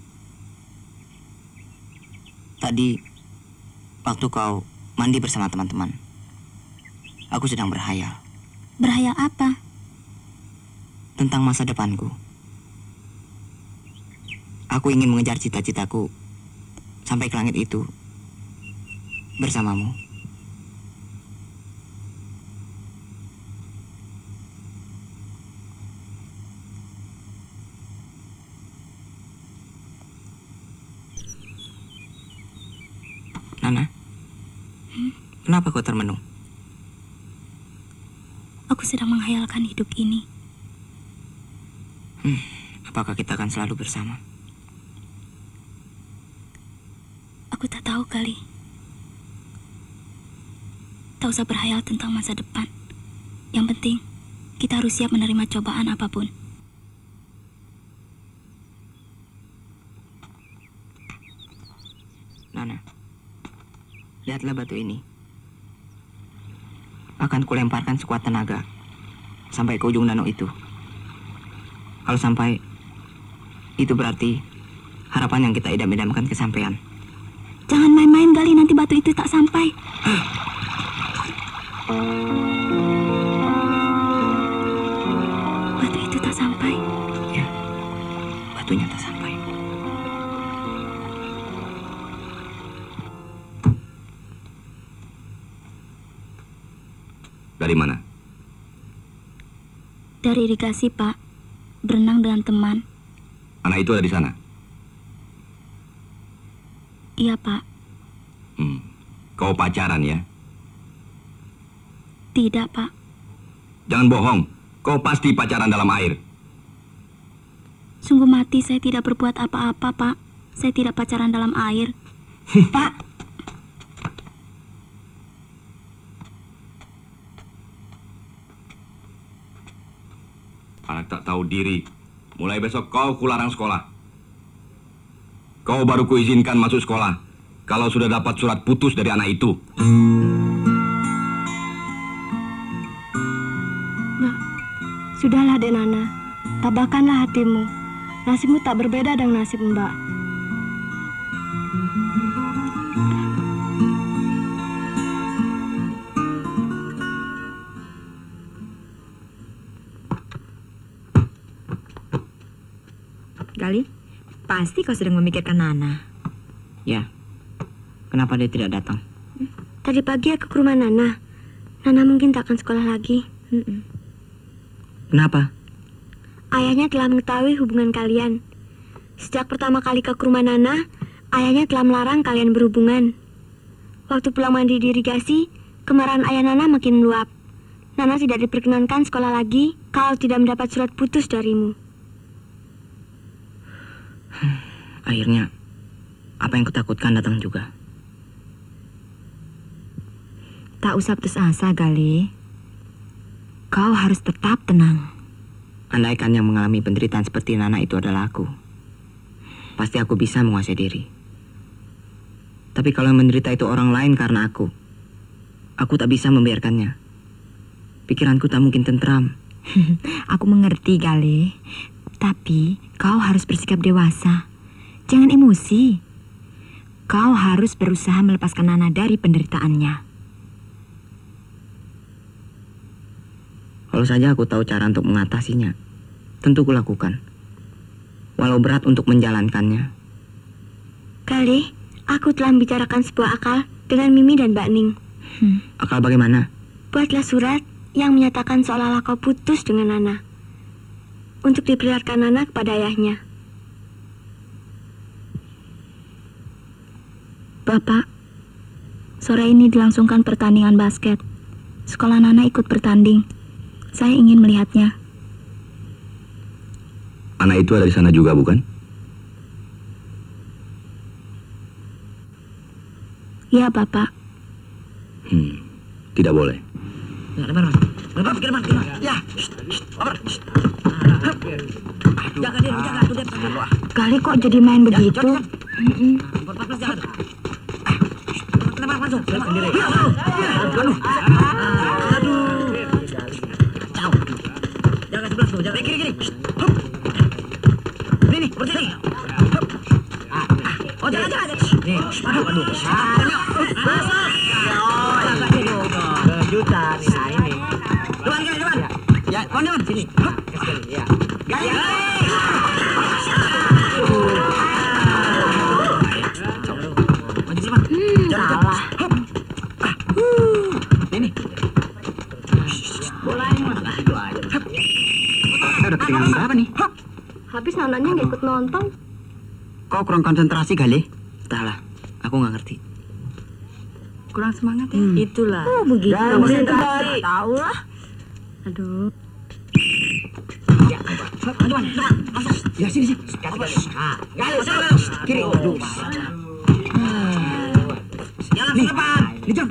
Tadi, waktu kau mandi bersama teman-teman, aku sedang berhayal. Berhayal apa? Tentang masa depanku. Aku ingin mengejar cita-citaku sampai ke langit itu bersamamu. Nana, Hmm? kenapa kau termenung? Aku sedang menghayalkan hidup ini. Hmm, apakah kita akan selalu bersama? Aku tak tahu kali. Tak usah berhayal tentang masa depan. Yang penting, kita harus siap menerima cobaan apapun. Nana, lihatlah batu ini. Akan kulemparkan sekuat tenaga sampai ke ujung danau itu. Kalau sampai, itu berarti harapan yang kita idam-idamkan kesampaian. Jangan main-main Gali, nanti batu itu tak sampai. Batu itu tak sampai. Ya, batunya tak sampai. Dari mana? Dari irigasi, Pak. Berenang dengan teman. Anak itu ada di sana? Iya, Pak. Hmm. Kau pacaran ya? Tidak, Pak. Jangan bohong. Kau pasti pacaran dalam air. Sungguh mati saya tidak berbuat apa-apa, Pak. Saya tidak pacaran dalam air. Pak. Anak tak tahu diri. Mulai besok kau kularang sekolah. Kau baru kuizinkan masuk sekolah kalau sudah dapat surat putus dari anak itu. Nah, sudahlah Dek Nana. Tabahkanlah hatimu. Nasibmu tak berbeda dengan nasib Mbak. Gali, pasti kau sedang memikirkan Nana. Ya, kenapa dia tidak datang? Tadi pagi aku ke rumah Nana. Nana mungkin tak akan sekolah lagi. Mm-mm. Kenapa? Ayahnya telah mengetahui hubungan kalian. Sejak pertama kali ke rumah Nana, ayahnya telah melarang kalian berhubungan. Waktu pulang mandi di irigasi, kemarahan ayah Nana makin meluap. Nana tidak diperkenankan sekolah lagi kalau tidak mendapat surat putus darimu. Akhirnya, apa yang kutakutkan datang juga. Tak usah putus asa, Gali. Kau harus tetap tenang. Andaikan yang mengalami penderitaan seperti Nana itu adalah aku, pasti aku bisa menguasai diri. Tapi kalau yang menderita itu orang lain karena aku, aku tak bisa membiarkannya. Pikiranku tak mungkin tentram. Aku mengerti, Gali. Tapi kau harus bersikap dewasa. Jangan emosi. Kau harus berusaha melepaskan Nana dari penderitaannya. Kalau saja aku tahu cara untuk mengatasinya, tentu kulakukan. Walau berat untuk menjalankannya. Kali, aku telah membicarakan sebuah akal dengan Mimi dan Mbak Ning. Hmm. Akal bagaimana? Buatlah surat yang menyatakan seolah-olah kau putus dengan Nana, untuk diperlihatkan Nana kepada ayahnya. Bapak, sore ini dilangsungkan pertandingan basket. Sekolah Nana ikut bertanding. Saya ingin melihatnya. Anak itu ada di sana juga, bukan? Ya, Bapak. Hmm, tidak boleh. Ya, lebar, Mas. Lebar, ke depan, ke depan. Ya. Lebar. Jaga dia, jaga tuh dia. Kali kok jadi main begitu? Mm-mm. empat belas jangan. Lebar, masuk. Lebar sendiri. Aduh. Aduh. Kacau. Jaga sebelah tuh, jaga kiri, kiri. Hup. Ini nih, seperti ini. Hup. Oh, jangan, jangan. Nih, aduh, aduh. Masuk. Jaga dia juga. Kejutan, nah ini. Depan, kiri, depan. Ya, kawan depan, sini. Hup. Ya. Gaya. Hmm, kalah. Ini. Bolanya mana? Itu aja. Kita udah ketinggalan berapa nih? Habis Nananya nggak ikut nonton. Kau kurang konsentrasi kali? Entahlah, aku nggak ngerti. Kurang semangat ya? Hmm. Itulah. Oh, begitu. Ya, Konsentrasi. tahu lah. Aduh. Ya, depan, depan. Masuk. Ya, sini, sini. Nah, galis, galis. Kiri. Aduh. Jalan ke depan. Dijam.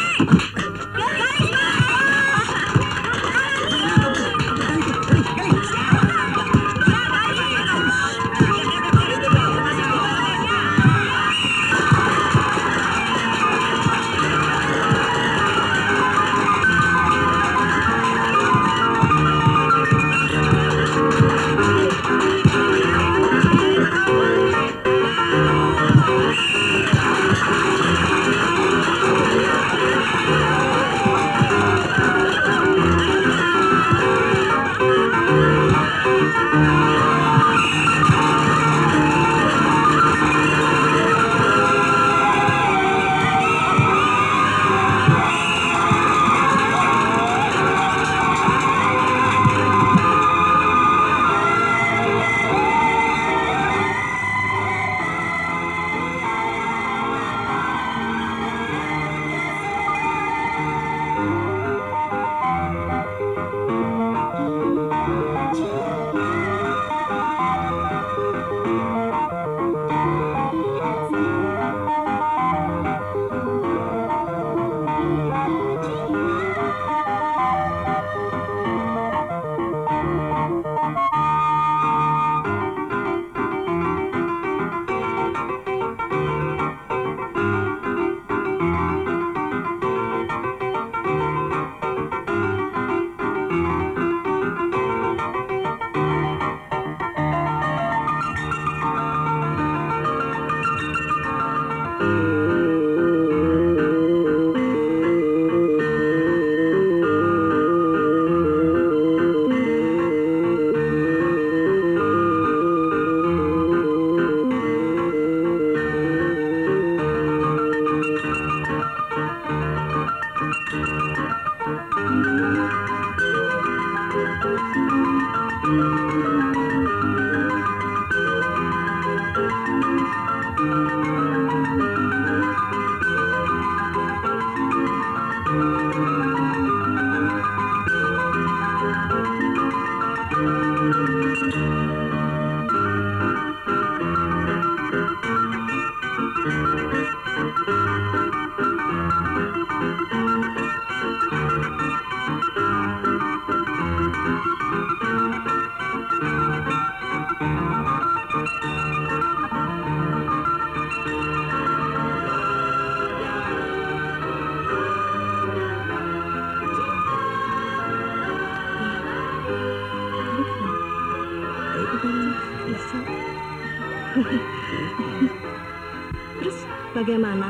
Terus bagaimana?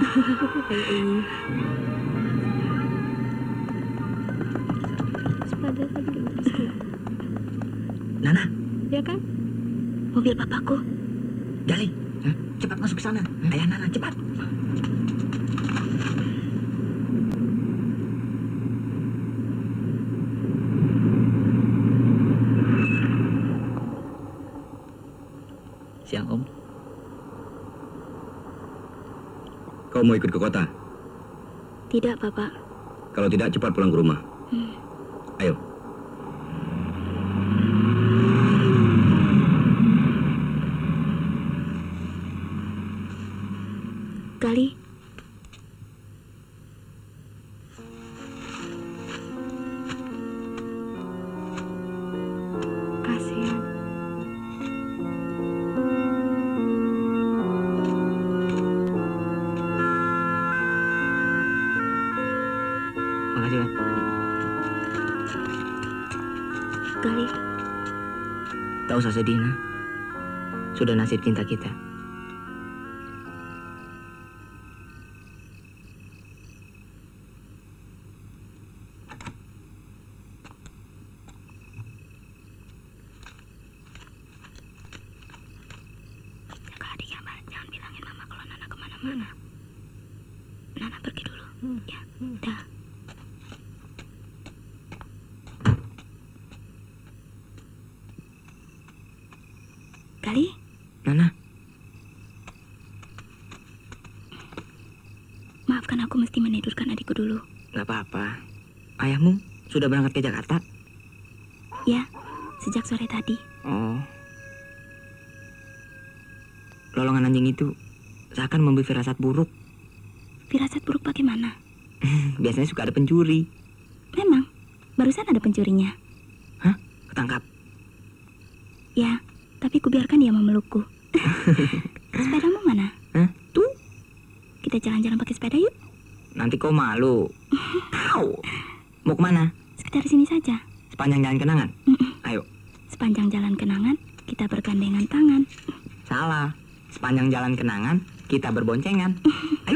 Sepeda tadi. Nana, Ya kan? Mobil papaku. Gali, Hah? cepat masuk ke sana. Ayah Nana, cepat. Siang, Om. Kau mau ikut ke kota? Tidak, Bapak. Kalau tidak, cepat pulang ke rumah. Hmm. Ayo. Gali. Kasihan. Makasih, Wan. Gali. Tak usah sedih, nah. Sudah nasib cinta kita. Jaga adik ya, Mbak. Jangan bilangin Mama kalau Nana kemana-mana. Nana pergi dulu. Ya, dah. Gali. Nana. Maafkan aku mesti menidurkan adikku dulu. Gak apa-apa. Ayahmu sudah berangkat ke Jakarta? Ya, sejak sore tadi. Oh. Lolongan anjing itu seakan memberi firasat buruk. Firasat buruk bagaimana? Biasanya suka ada pencuri. Memang, barusan ada pencurinya. Hah? Ketangkap? Ya, tapi kubiarkan dia memelukku. Sepedamu mana? Hah? Tuh. Kita jalan-jalan pakai sepeda yuk. Nanti kau malu. Au. Mau kemana? Sekitar sini saja. Sepanjang jalan kenangan? Ayo. Sepanjang jalan kenangan, kita bergandengan tangan. Salah. Sepanjang jalan kenangan, kita berboncengan. Ayo.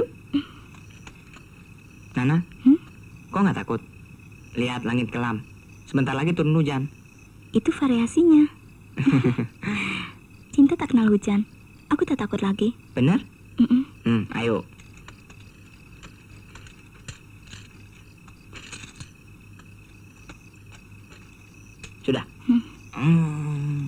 Nana, hmm? Kok nggak takut? Lihat langit kelam. Sebentar lagi turun hujan. Itu variasinya. Cinta tak kenal hujan. Aku tak takut lagi. Benar? Mm-mm. Hmm, ayo. Sudah. Hmm. Hmm.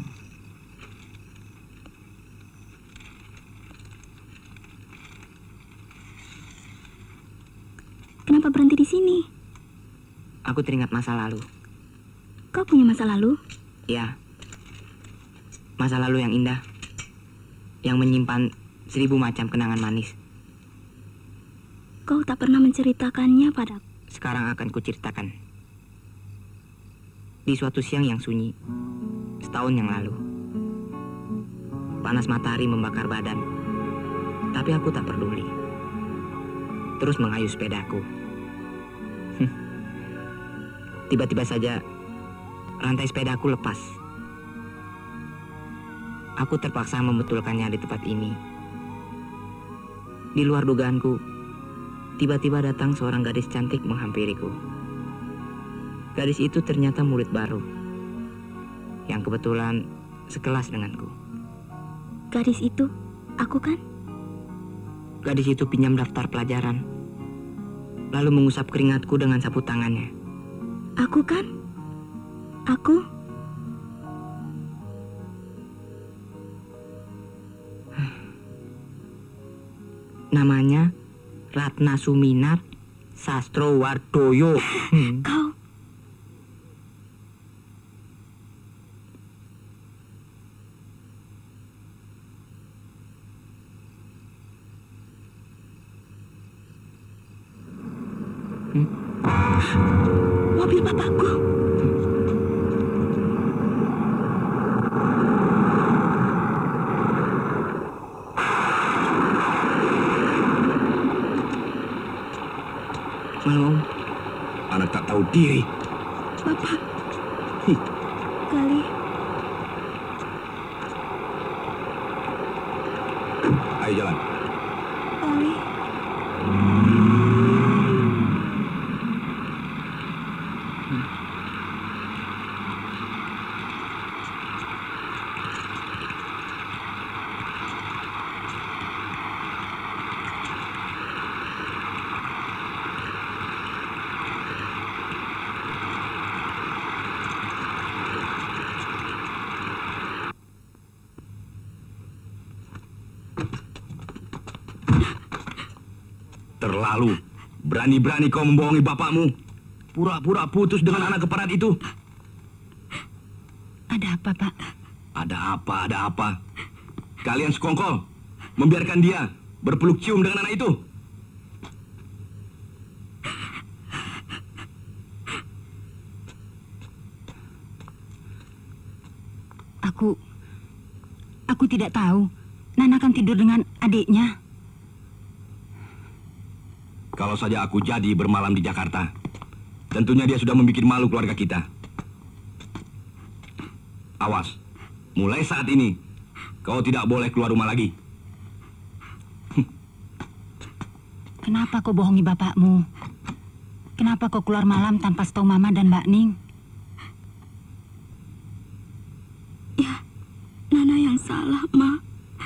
Kenapa berhenti di sini? Aku teringat masa lalu. Kau punya masa lalu? Ya. Masa lalu yang indah. Yang menyimpan seribu macam kenangan manis. Kau tak pernah menceritakannya padaku. Sekarang akan kuceritakan. Di suatu siang yang sunyi, setahun yang lalu. Panas matahari membakar badan. Tapi aku tak peduli. Terus mengayuh sepedaku. Tiba-tiba saja rantai sepedaku lepas. Aku terpaksa membetulkannya di tempat ini. Di luar dugaanku, tiba-tiba datang seorang gadis cantik menghampiriku. Gadis itu ternyata murid baru, yang kebetulan sekelas denganku. Gadis itu, aku kan? Gadis itu pinjam daftar pelajaran, lalu mengusap keringatku dengan sapu tangannya. Aku kan? Aku? Namanya Ratna Suminar Sastrowardoyo. Hmm. Kau? Hmm? Mobil bapakku. Malu, Om. Anak tak tahu diri. Bapak. Hi. Gali. Ayo jalan. Gali. Terlalu. Berani-berani kau membohongi bapakmu. Pura-pura putus dengan anak keparat itu. Ada apa, Pak? Ada apa, ada apa. Kalian sekongkol. Membiarkan dia berpeluk cium dengan anak itu. Aku... Aku tidak tahu. Nana kan tidur dengan adiknya. Kalau saja aku jadi bermalam di Jakarta, tentunya dia sudah membuat malu keluarga kita. Awas, mulai saat ini, kau tidak boleh keluar rumah lagi. Kenapa kau bohongi bapakmu? Kenapa kau keluar malam tanpa setahu Mama dan Mbak Ning? Ya, Nana yang salah, Ma.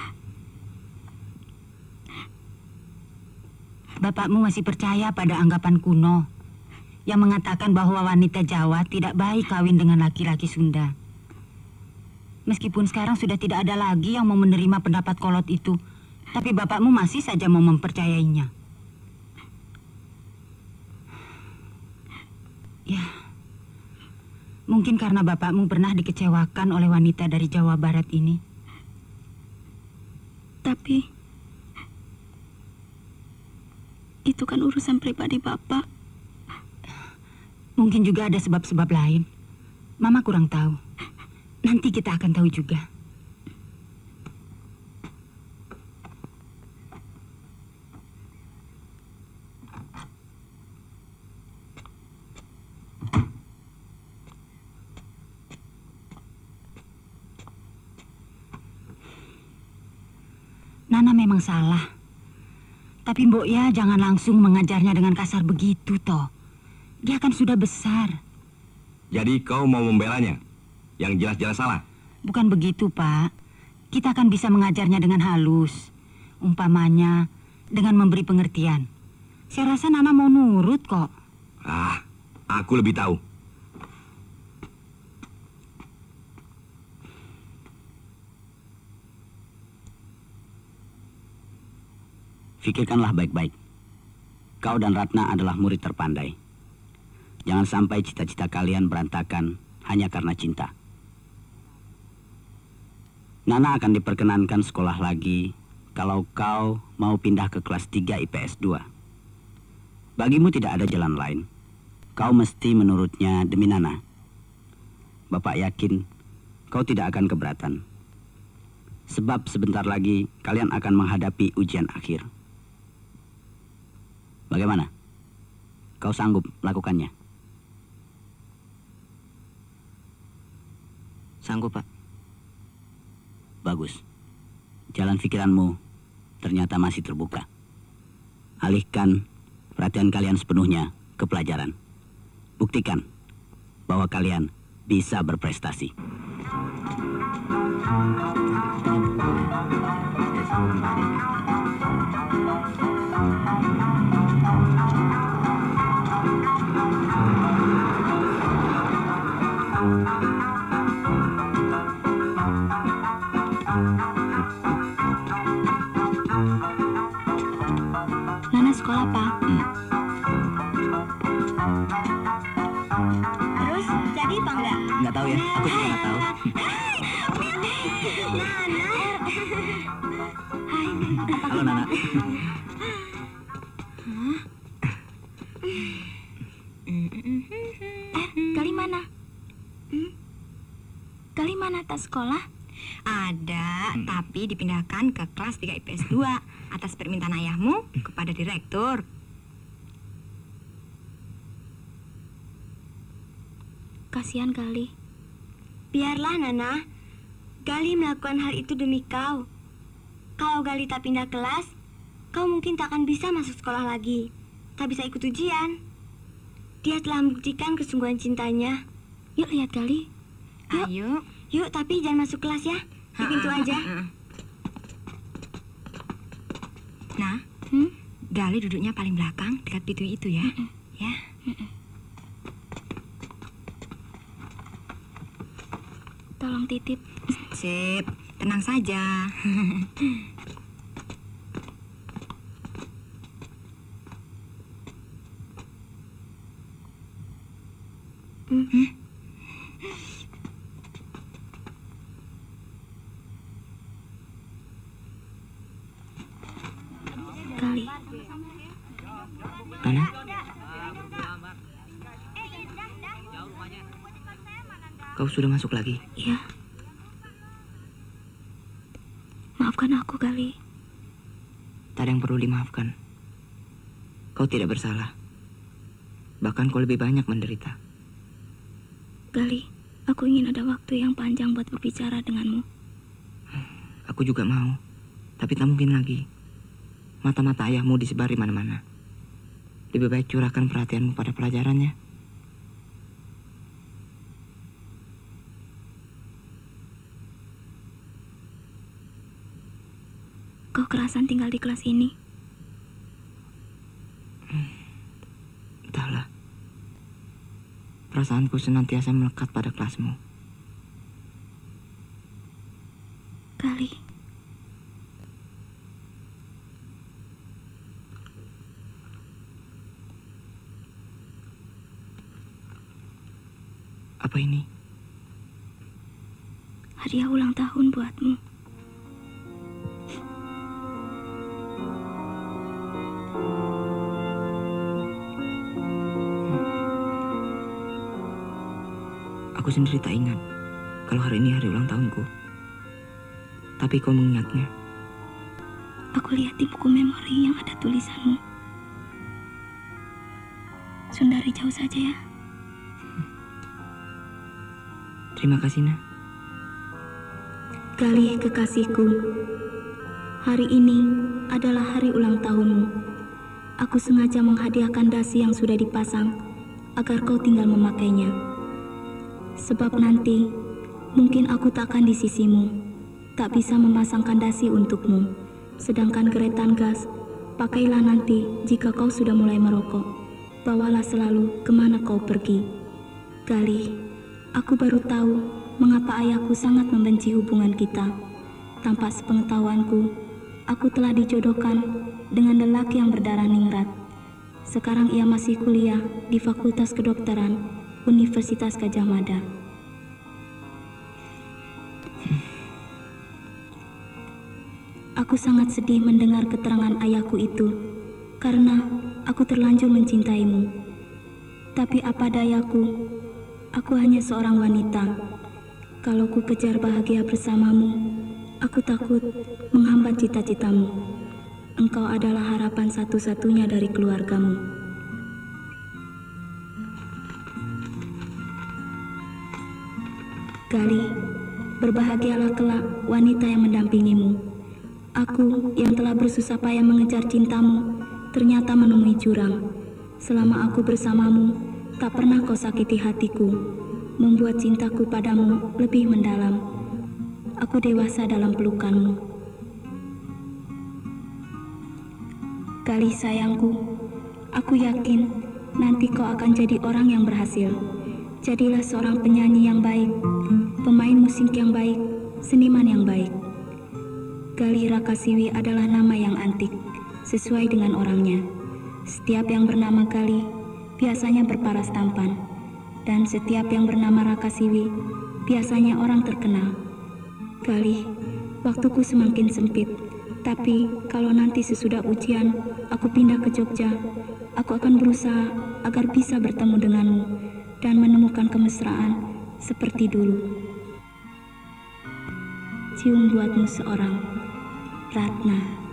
Bapakmu masih percaya pada anggapan kuno yang mengatakan bahwa wanita Jawa tidak baik kawin dengan laki-laki Sunda. Meskipun sekarang sudah tidak ada lagi yang mau menerima pendapat kolot itu, tapi bapakmu masih saja mau mempercayainya. Ya, mungkin karena bapakmu pernah dikecewakan oleh wanita dari Jawa Barat ini. Tapi itu kan urusan pribadi Bapak. Mungkin juga ada sebab-sebab lain. Mama kurang tahu. Nanti kita akan tahu juga. Nana memang salah. Tapi Mbok ya jangan langsung mengajarnya dengan kasar begitu toh. Dia kan sudah besar. Jadi kau mau membelanya? Yang jelas-jelas salah? Bukan begitu, Pak. Kita kan bisa mengajarnya dengan halus. Umpamanya dengan memberi pengertian. Saya rasa Nana mau nurut kok. Ah, aku lebih tahu. Pikirkanlah baik-baik. Kau dan Ratna adalah murid terpandai. Jangan sampai cita-cita kalian berantakan hanya karena cinta. Nana akan diperkenankan sekolah lagi kalau kau mau pindah ke kelas tiga I P S dua. Bagimu tidak ada jalan lain. Kau mesti menurutnya demi Nana. Bapak yakin kau tidak akan keberatan. Sebab sebentar lagi kalian akan menghadapi ujian akhir. Bagaimana? Kau sanggup melakukannya? Sanggup, Pak. Bagus. Jalan pikiranmu ternyata masih terbuka. Alihkan perhatian kalian sepenuhnya ke pelajaran. Buktikan bahwa kalian bisa berprestasi. Nana sekolah, Pak. Hmm. Terus jadi apa enggak? Nggak tahu ya, aku juga nggak tahu. Halo Nana. Eh, Gali mana? Hmm? Gali mana tas sekolah? Ada, hmm. tapi dipindahkan ke kelas tiga I P S dua atas permintaan ayahmu kepada direktur. Kasihan Gali. Biarlah Nana. Gali melakukan hal itu demi kau. Kalau Gali tak pindah kelas, kau mungkin tak akan bisa masuk sekolah lagi. Tak bisa ikut ujian. Dia telah membuktikan kesungguhan cintanya. Yuk lihat Gali. Yuk. Ayo. Yuk, tapi jangan masuk kelas ya. Di pintu aja. Nah, hmm? Gali duduknya paling belakang dekat pintu itu ya. Mm-mm. Ya. Mm-mm. Tolong titip. Sip, tenang saja. Hmm? Kali. Nana? Kau sudah masuk lagi? Iya. Maafkan aku, Kali. Tak ada yang perlu dimaafkan. Kau tidak bersalah. Bahkan kau lebih banyak menderita. Gali, aku ingin ada waktu yang panjang buat berbicara denganmu. Aku juga mau. Tapi tak mungkin lagi. Mata-mata ayahmu disebar di mana-mana. Lebih baik curahkan perhatianmu pada pelajarannya. Kau kerasan tinggal di kelas ini. Entahlah. Perasaanku senantiasa melekat pada kelasmu. Kali. Apa ini? Hadiah ulang tahun buatmu. Aku sendiri tak ingat kalau hari ini hari ulang tahunku. Tapi kau mengingatnya. Aku lihat di buku memori yang ada tulisanmu. Sundari jauh saja ya. Terima kasih, Nak. Gali kekasihku, hari ini adalah hari ulang tahunmu. Aku sengaja menghadiahkan dasi yang sudah dipasang agar kau tinggal memakainya. Sebab nanti mungkin aku tak akan di sisimu, tak bisa memasangkan dasi untukmu. Sedangkan geretan gas, pakailah nanti jika kau sudah mulai merokok. Bawalah selalu kemana kau pergi. Gali, aku baru tahu mengapa ayahku sangat membenci hubungan kita. Tanpa sepengetahuanku, aku telah dijodohkan dengan lelaki yang berdarah ningrat. Sekarang ia masih kuliah di Fakultas Kedokteran Universitas Gajah Mada. Aku sangat sedih mendengar keterangan ayahku itu, karena aku terlanjur mencintaimu. Tapi apa dayaku, aku hanya seorang wanita. Kalau ku kejar bahagia bersamamu, aku takut menghambat cita-citamu. Engkau adalah harapan satu-satunya dari keluargamu. Gali, berbahagialah kelak wanita yang mendampingimu. Aku yang telah bersusah payah mengejar cintamu, ternyata menemui jurang. Selama aku bersamamu, tak pernah kau sakiti hatiku, membuat cintaku padamu lebih mendalam. Aku dewasa dalam pelukanmu. Gali sayangku, aku yakin nanti kau akan jadi orang yang berhasil. Jadilah seorang penyanyi yang baik, pemain musik yang baik, seniman yang baik. Gali Rakasiwi adalah nama yang antik, sesuai dengan orangnya. Setiap yang bernama Gali biasanya berparas tampan, dan setiap yang bernama Rakasiwi biasanya orang terkenal. Gali, waktuku semakin sempit, tapi kalau nanti sesudah ujian aku pindah ke Jogja, aku akan berusaha agar bisa bertemu denganmu dan menemukan kemesraan seperti dulu. Cium buatmu seorang, Ratna.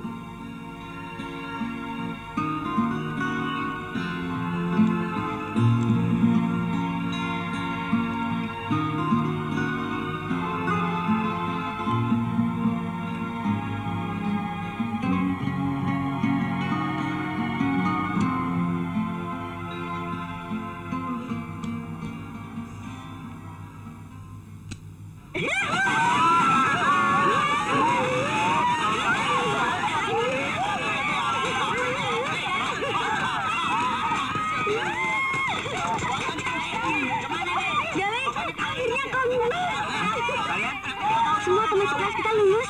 Semua teman sekelas kita lulus.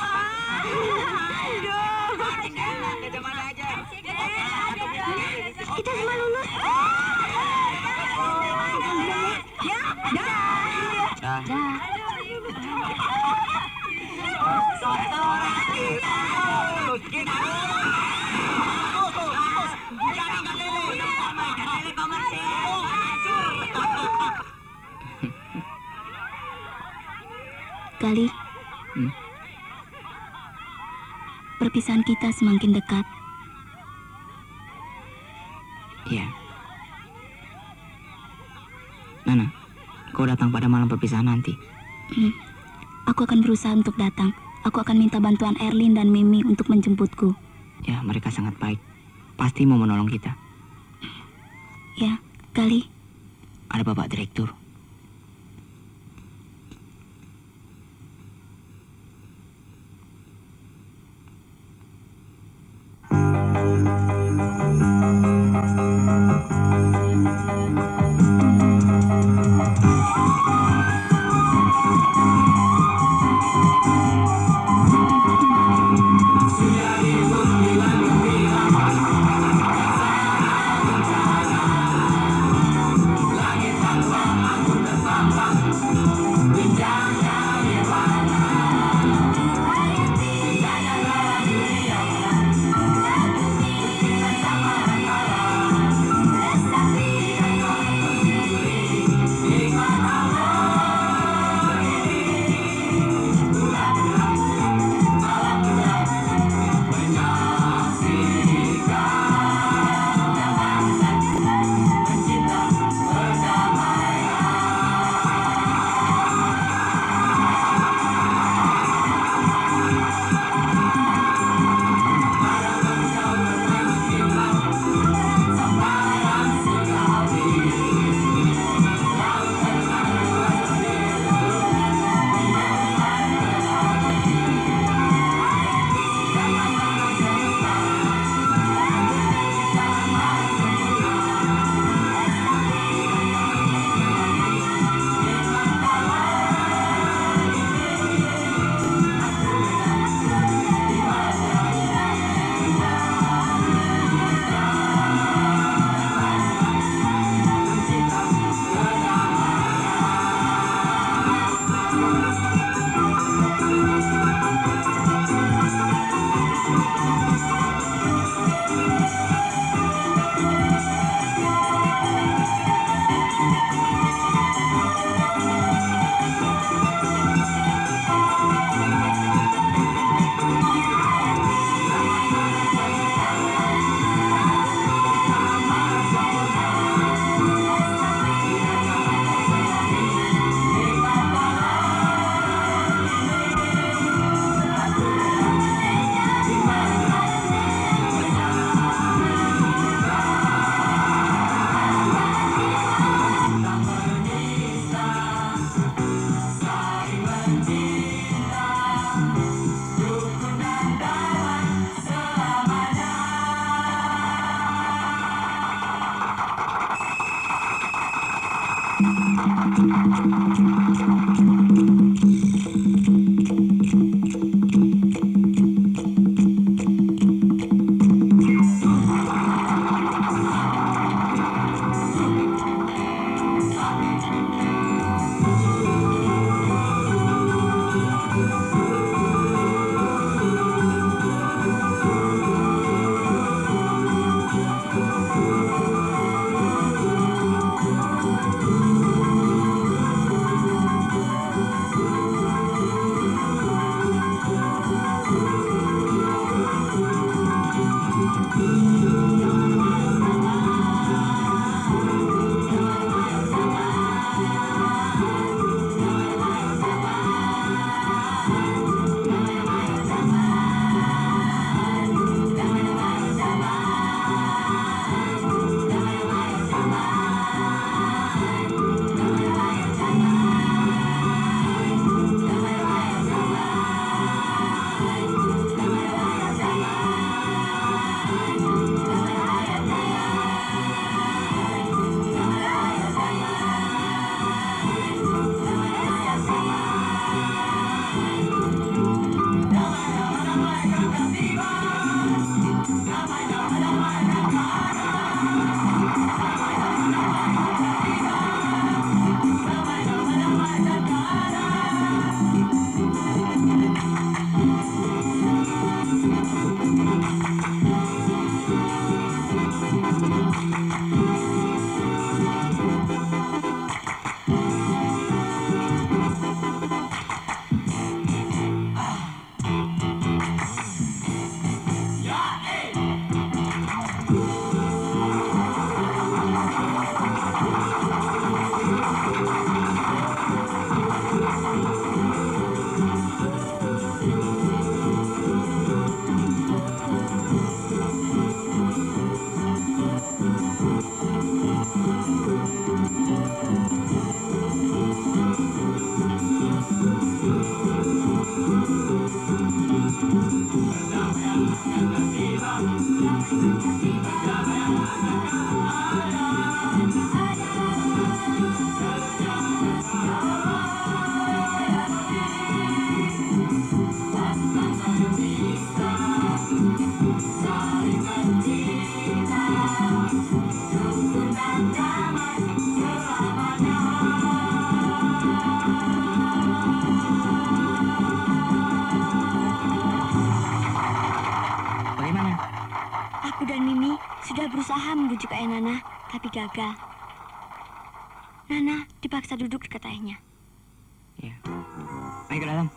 Kita semua lulus. Ya. Kali, Hmm? perpisahan kita semakin dekat. Iya. Nana, kau datang pada malam perpisahan nanti. Hmm. Aku akan berusaha untuk datang. Aku akan minta bantuan Erlin dan Mimi untuk menjemputku. Ya, mereka sangat baik. Pasti mau menolong kita. Ya, Kali. Ada Bapak Direktur. berusaha membujuk ayah Nana, tapi gagal. Nana dipaksa duduk dekat ayahnya. Ya. Ayo ke dalam.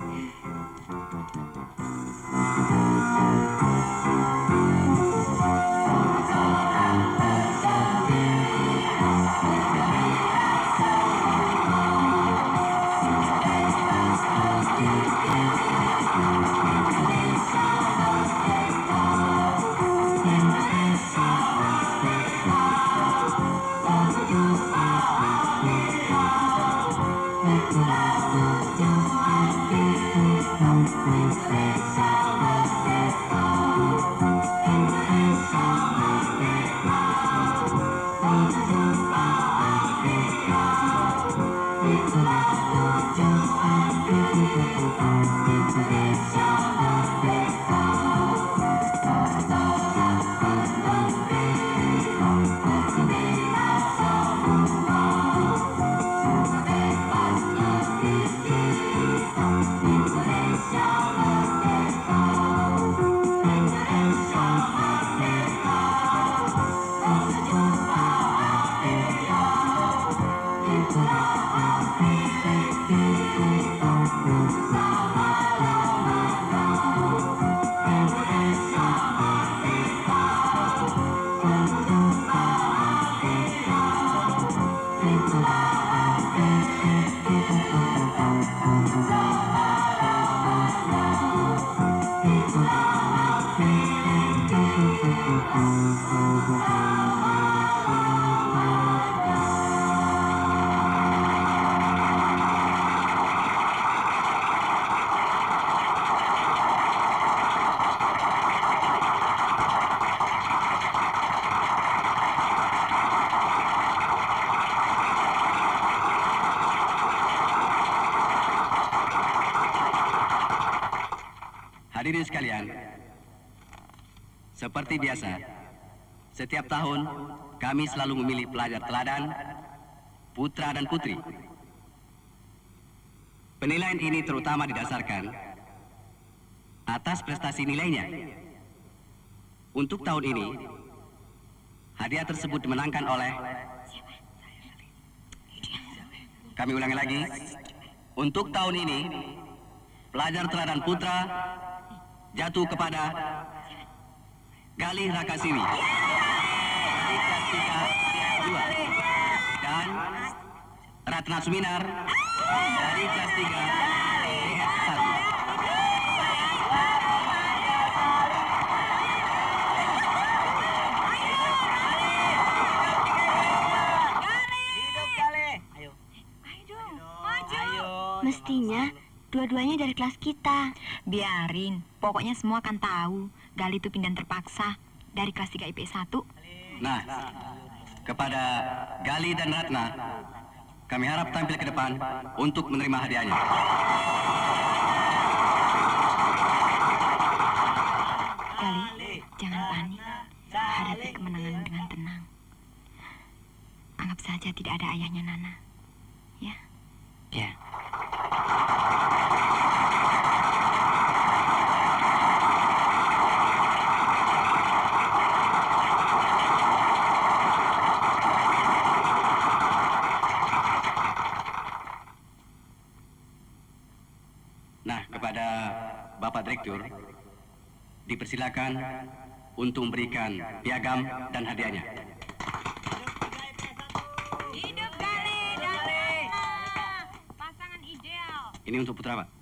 Hadirin sekalian, seperti biasa, setiap tahun kami selalu memilih pelajar teladan, putra dan putri. Penilaian ini terutama didasarkan atas prestasi nilainya. Untuk tahun ini, hadiah tersebut dimenangkan oleh... Kami ulangi lagi, untuk tahun ini, pelajar teladan putra jatuh kepada Galih Rakasiri dari kelas tiga dua dan Ratna Suminar dari kelas tiga satu. Mestinya dua-duanya dari kelas kita. Biarin, pokoknya semua akan tahu Gali itu pindahan terpaksa dari kelas tiga I P S satu. Nah, kepada Gali dan Ratna, kami harap tampil ke depan untuk menerima hadiahnya. Gali, jangan panik. Hadapi kemenangan dengan tenang. Anggap saja tidak ada ayahnya Nana. Ya? Ya. Nah, kepada Bapak Direktur, dipersilakan untuk memberikan piagam dan hadiahnya. Hidup Gali dan Ratna, pasangan ideal. Ini untuk putra, Pak.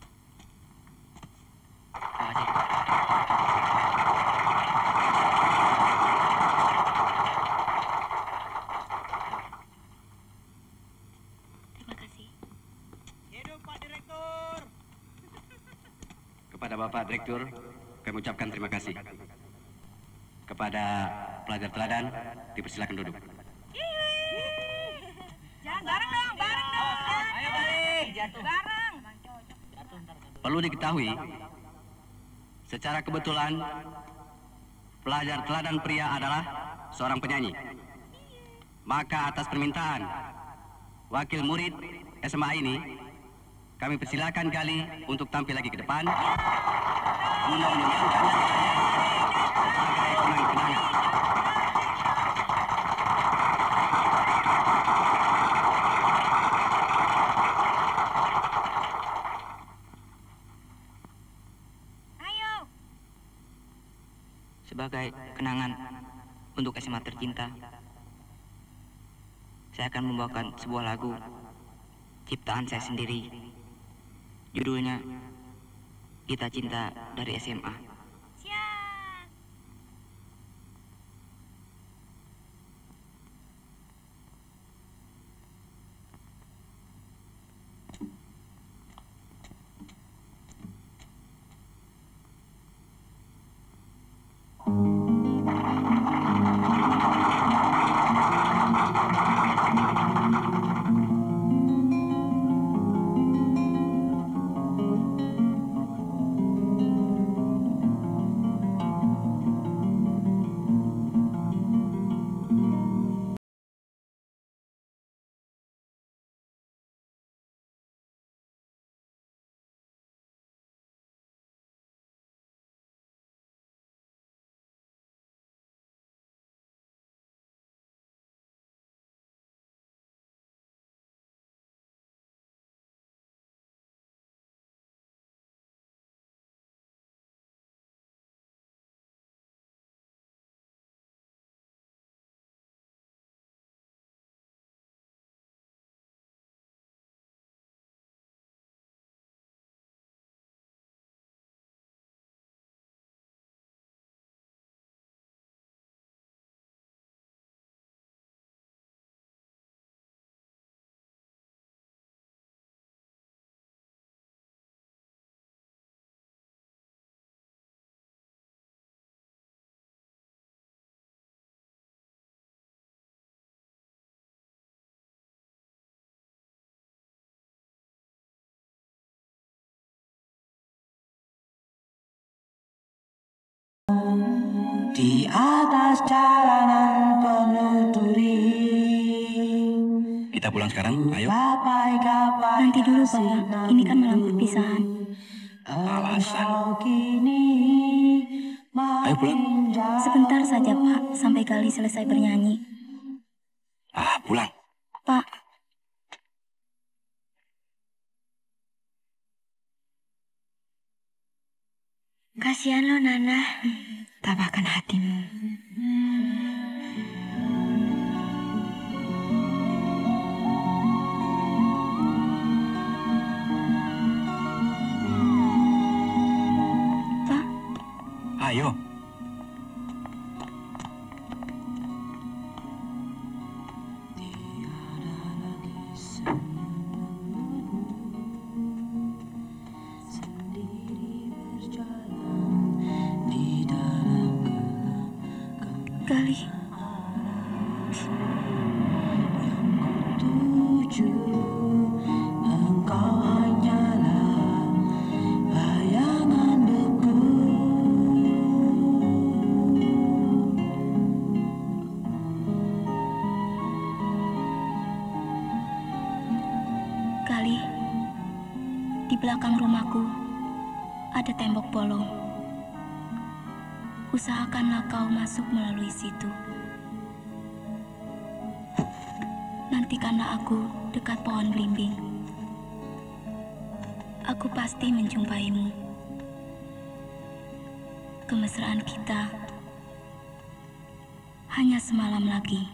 Terima kasih. Hidup Pak Direktur. Kepada Bapak Direktur, kami ucapkan terima kasih. Kepada pelajar teladan, dipersilakan duduk. Jangan bareng dong, bareng dong. Ayo balik, jatuh. Bareng. Perlu diketahui, secara kebetulan, pelajar teladan pria adalah seorang penyanyi. Maka atas permintaan wakil murid S M A ini, kami persilakan Gali untuk tampil lagi ke depan guna menyanyikan sebagai kenang-kenangan. sebagai kenangan untuk S M A tercinta, saya akan membawakan sebuah lagu ciptaan saya sendiri. Judulnya Kita Cinta dari S M A. Di atas jalanan penuh duri. Kita pulang sekarang, ayo. Nanti dulu, Pak. Ini kan malam perpisahan. Alasan. Ayo pulang. Sebentar saja, Pak. Sampai Gali selesai bernyanyi. Ah, pulang. Pak. Kasihan lo, Nana. Tabahkan hatimu. Pak. Ayo. Gali. Engkau hanyalah bayangan debu. Gali. Di belakang rumahku ada tembok bolong. Usahakanlah kau masuk melalui situ. Nantikanlah aku dekat pohon belimbing. Aku pasti menjumpaimu. Kemesraan kita hanya semalam lagi.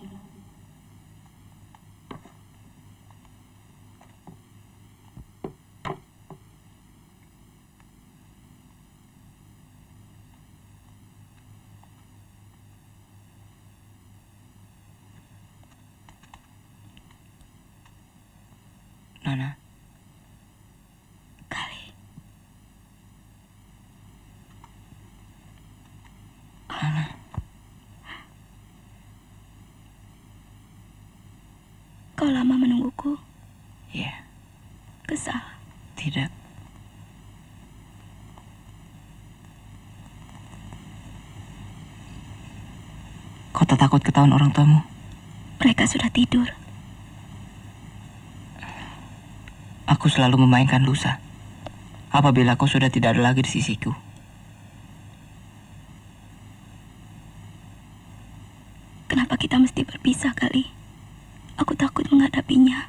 Nana. Gali. Nana. Kau lama menungguku? Iya. Kesal? Tidak. Kau tak takut ketahuan orang tuamu? Mereka sudah tidur. Aku selalu memainkan lusa apabila kau sudah tidak ada lagi di sisiku. Kenapa kita mesti berpisah, Kali? Aku takut menghadapinya.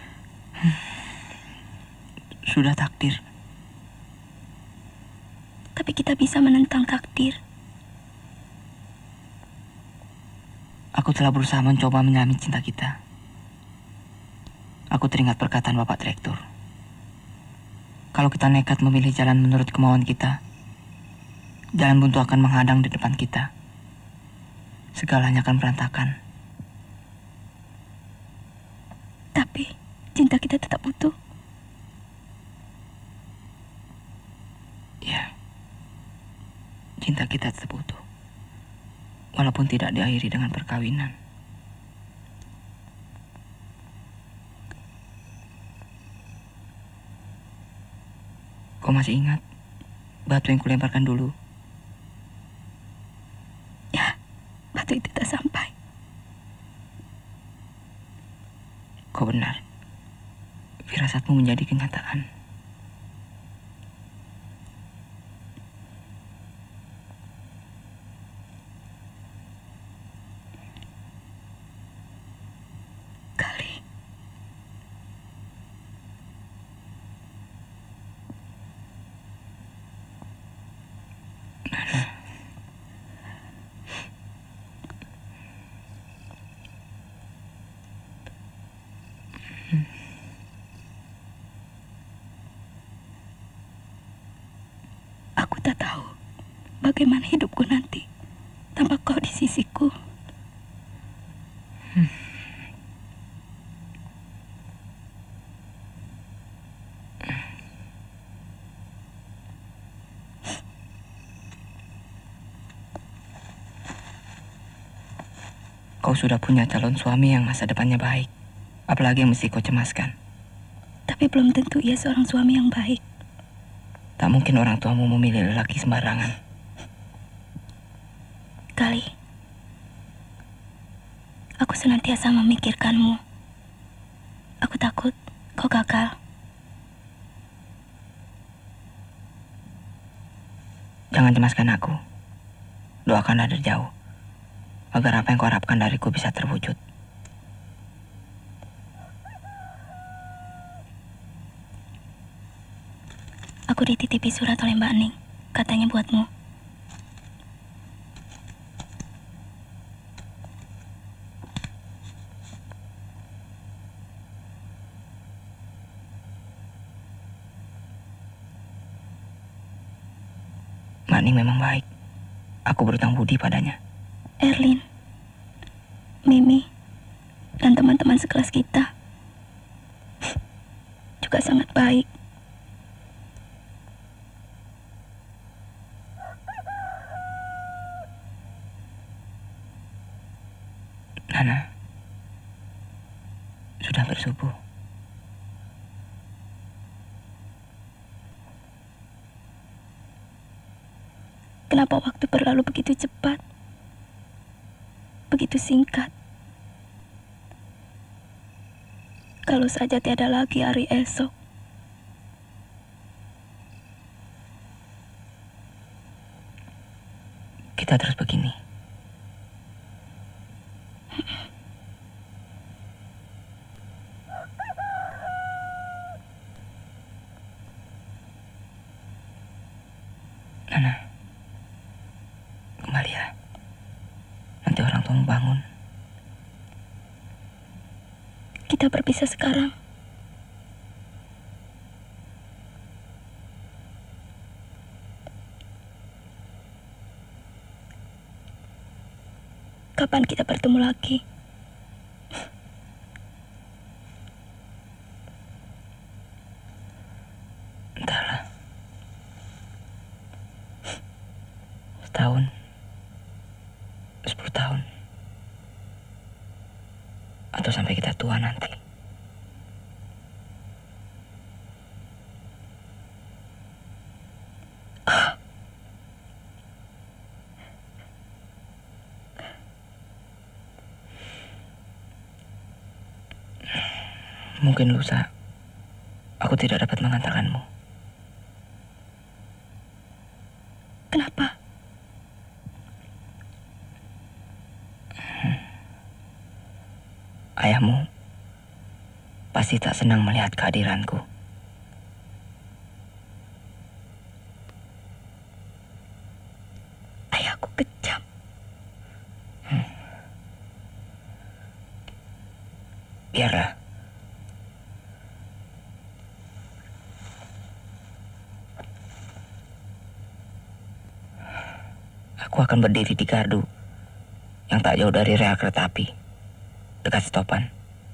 Sudah takdir. tapi kita bisa menentang takdir. Aku telah berusaha mencoba menyelami cinta kita. Aku teringat perkataan Bapak Direktur. Kalau kita nekat memilih jalan menurut kemauan kita, jalan buntu akan menghadang di depan kita. Segalanya akan berantakan. Tapi cinta kita tetap utuh. Ya, cinta kita tetap utuh. Walaupun tidak diakhiri dengan perkawinan. Kau masih ingat batu yang kulemparkan dulu? Ya, batu itu tak sampai. Kau benar. Firasatmu menjadi kenyataan. Aku tak tahu bagaimana hidupku nanti tanpa kau di sisiku. Hmm. Kau sudah punya calon suami yang masa depannya baik. Apalagi yang mesti kau cemaskan. Tapi belum tentu ia seorang suami yang baik. Tak mungkin orang tuamu memilih lelaki sembarangan. Kali, aku senantiasa memikirkanmu. Aku takut kau gagal. Jangan cemaskan aku. Doakanlah dari jauh, agar apa yang kau harapkan dariku bisa terwujud. Aku dititipi surat oleh Mbak Ning. Katanya buatmu. Mbak Ning memang baik. Aku berutang budi padanya. Erlin, Mimi, dan teman-teman sekelas kita juga sangat baik. Nana, sudah bersubuh. Kenapa waktu berlalu begitu cepat? Begitu singkat. Kalau saja tiada lagi hari esok. Kita terus begini. Nana, kembali ya. Nanti orang tua bangun. Kita berpisah sekarang. Kapan kita bertemu lagi? Entahlah. Setahun. Sepuluh tahun. Atau sampai kita tua nanti. Mungkin lusa aku tidak dapat mengantarkanmu. Kenapa? Hmm. Ayahmu pasti tak senang melihat kehadiranku. Biarlah. Aku akan berdiri di gardu yang tak jauh dari rel kereta api, dekat stopan.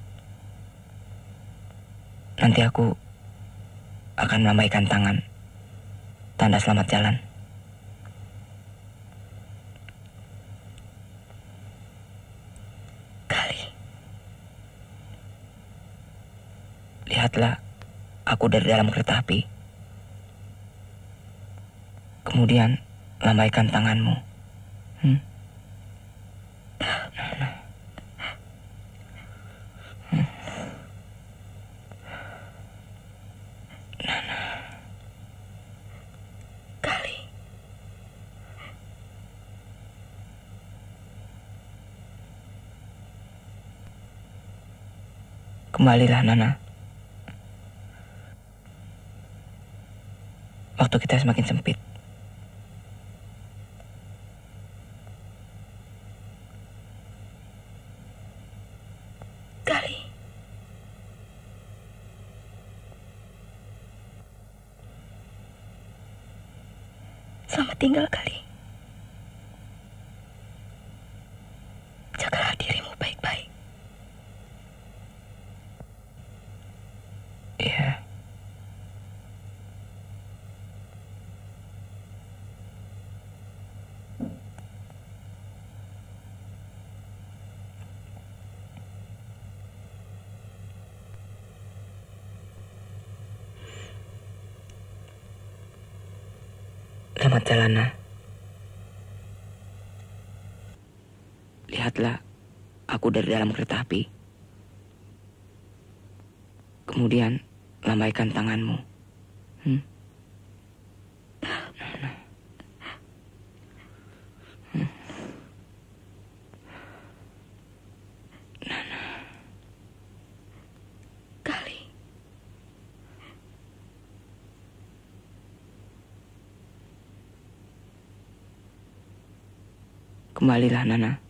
Nanti aku akan melambaikan tangan, tanda selamat jalan. Kali, lihatlah aku dari dalam kereta api. Kemudian lambaikan tanganmu. Hmm? Hmm. Kali. Kembalilah, Nana. Waktu kita semakin sempit. Kali. Selamat tinggal, Kali. Jagalah dirimu baik-baik. Iya. Selamat jalan, Nah. Lihatlah aku dari dalam kereta api. Kemudian lambaikan tanganmu. Hmm? Hmm. Kali. Kembalilah, Nana.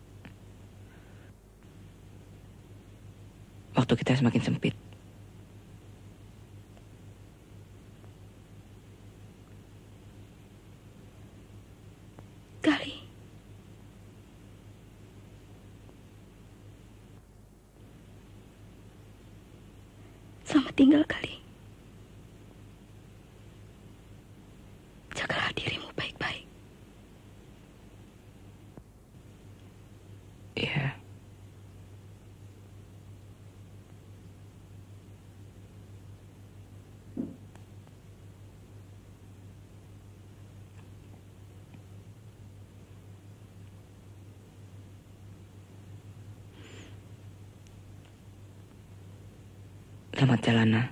Waktu kita semakin sempit. Kali. Selamat tinggal, Kali. Jagalah dirimu baik-baik. Iya. Selamat jalan, Nah.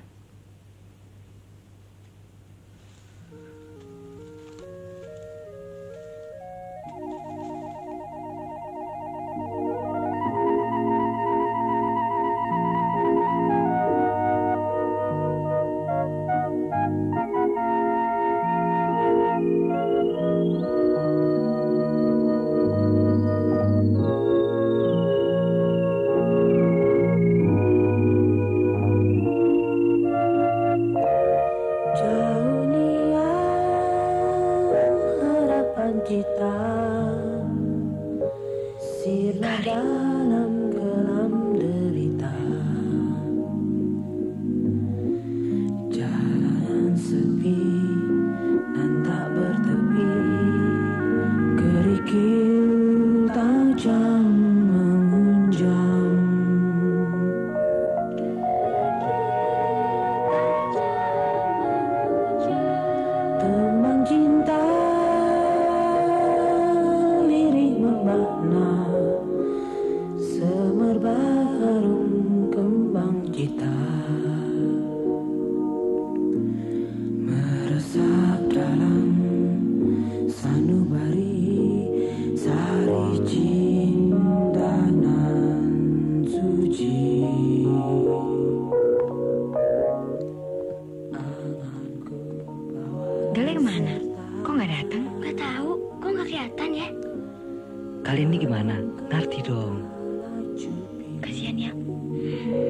Gale kemana? Kok nggak datang? Nggak tahu. Kok nggak kelihatan ya? Kalian ini gimana? Ngerti dong. Kasihan ya.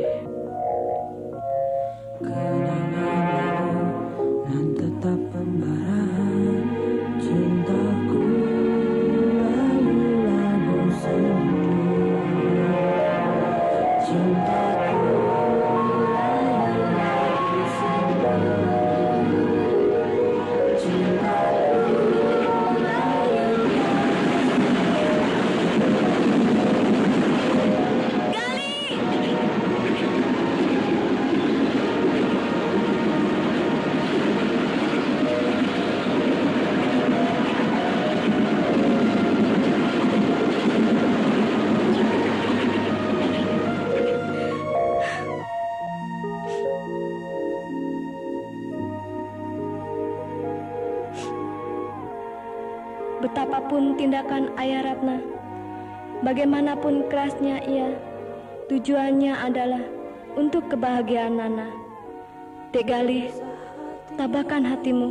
Apapun tindakan Ayah Ratna, bagaimanapun kerasnya ia, tujuannya adalah untuk kebahagiaan Nana. Dek Galih, tabahkan hatimu.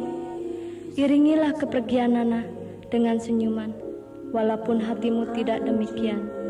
Iringilah kepergian Nana dengan senyuman, walaupun hatimu tidak demikian.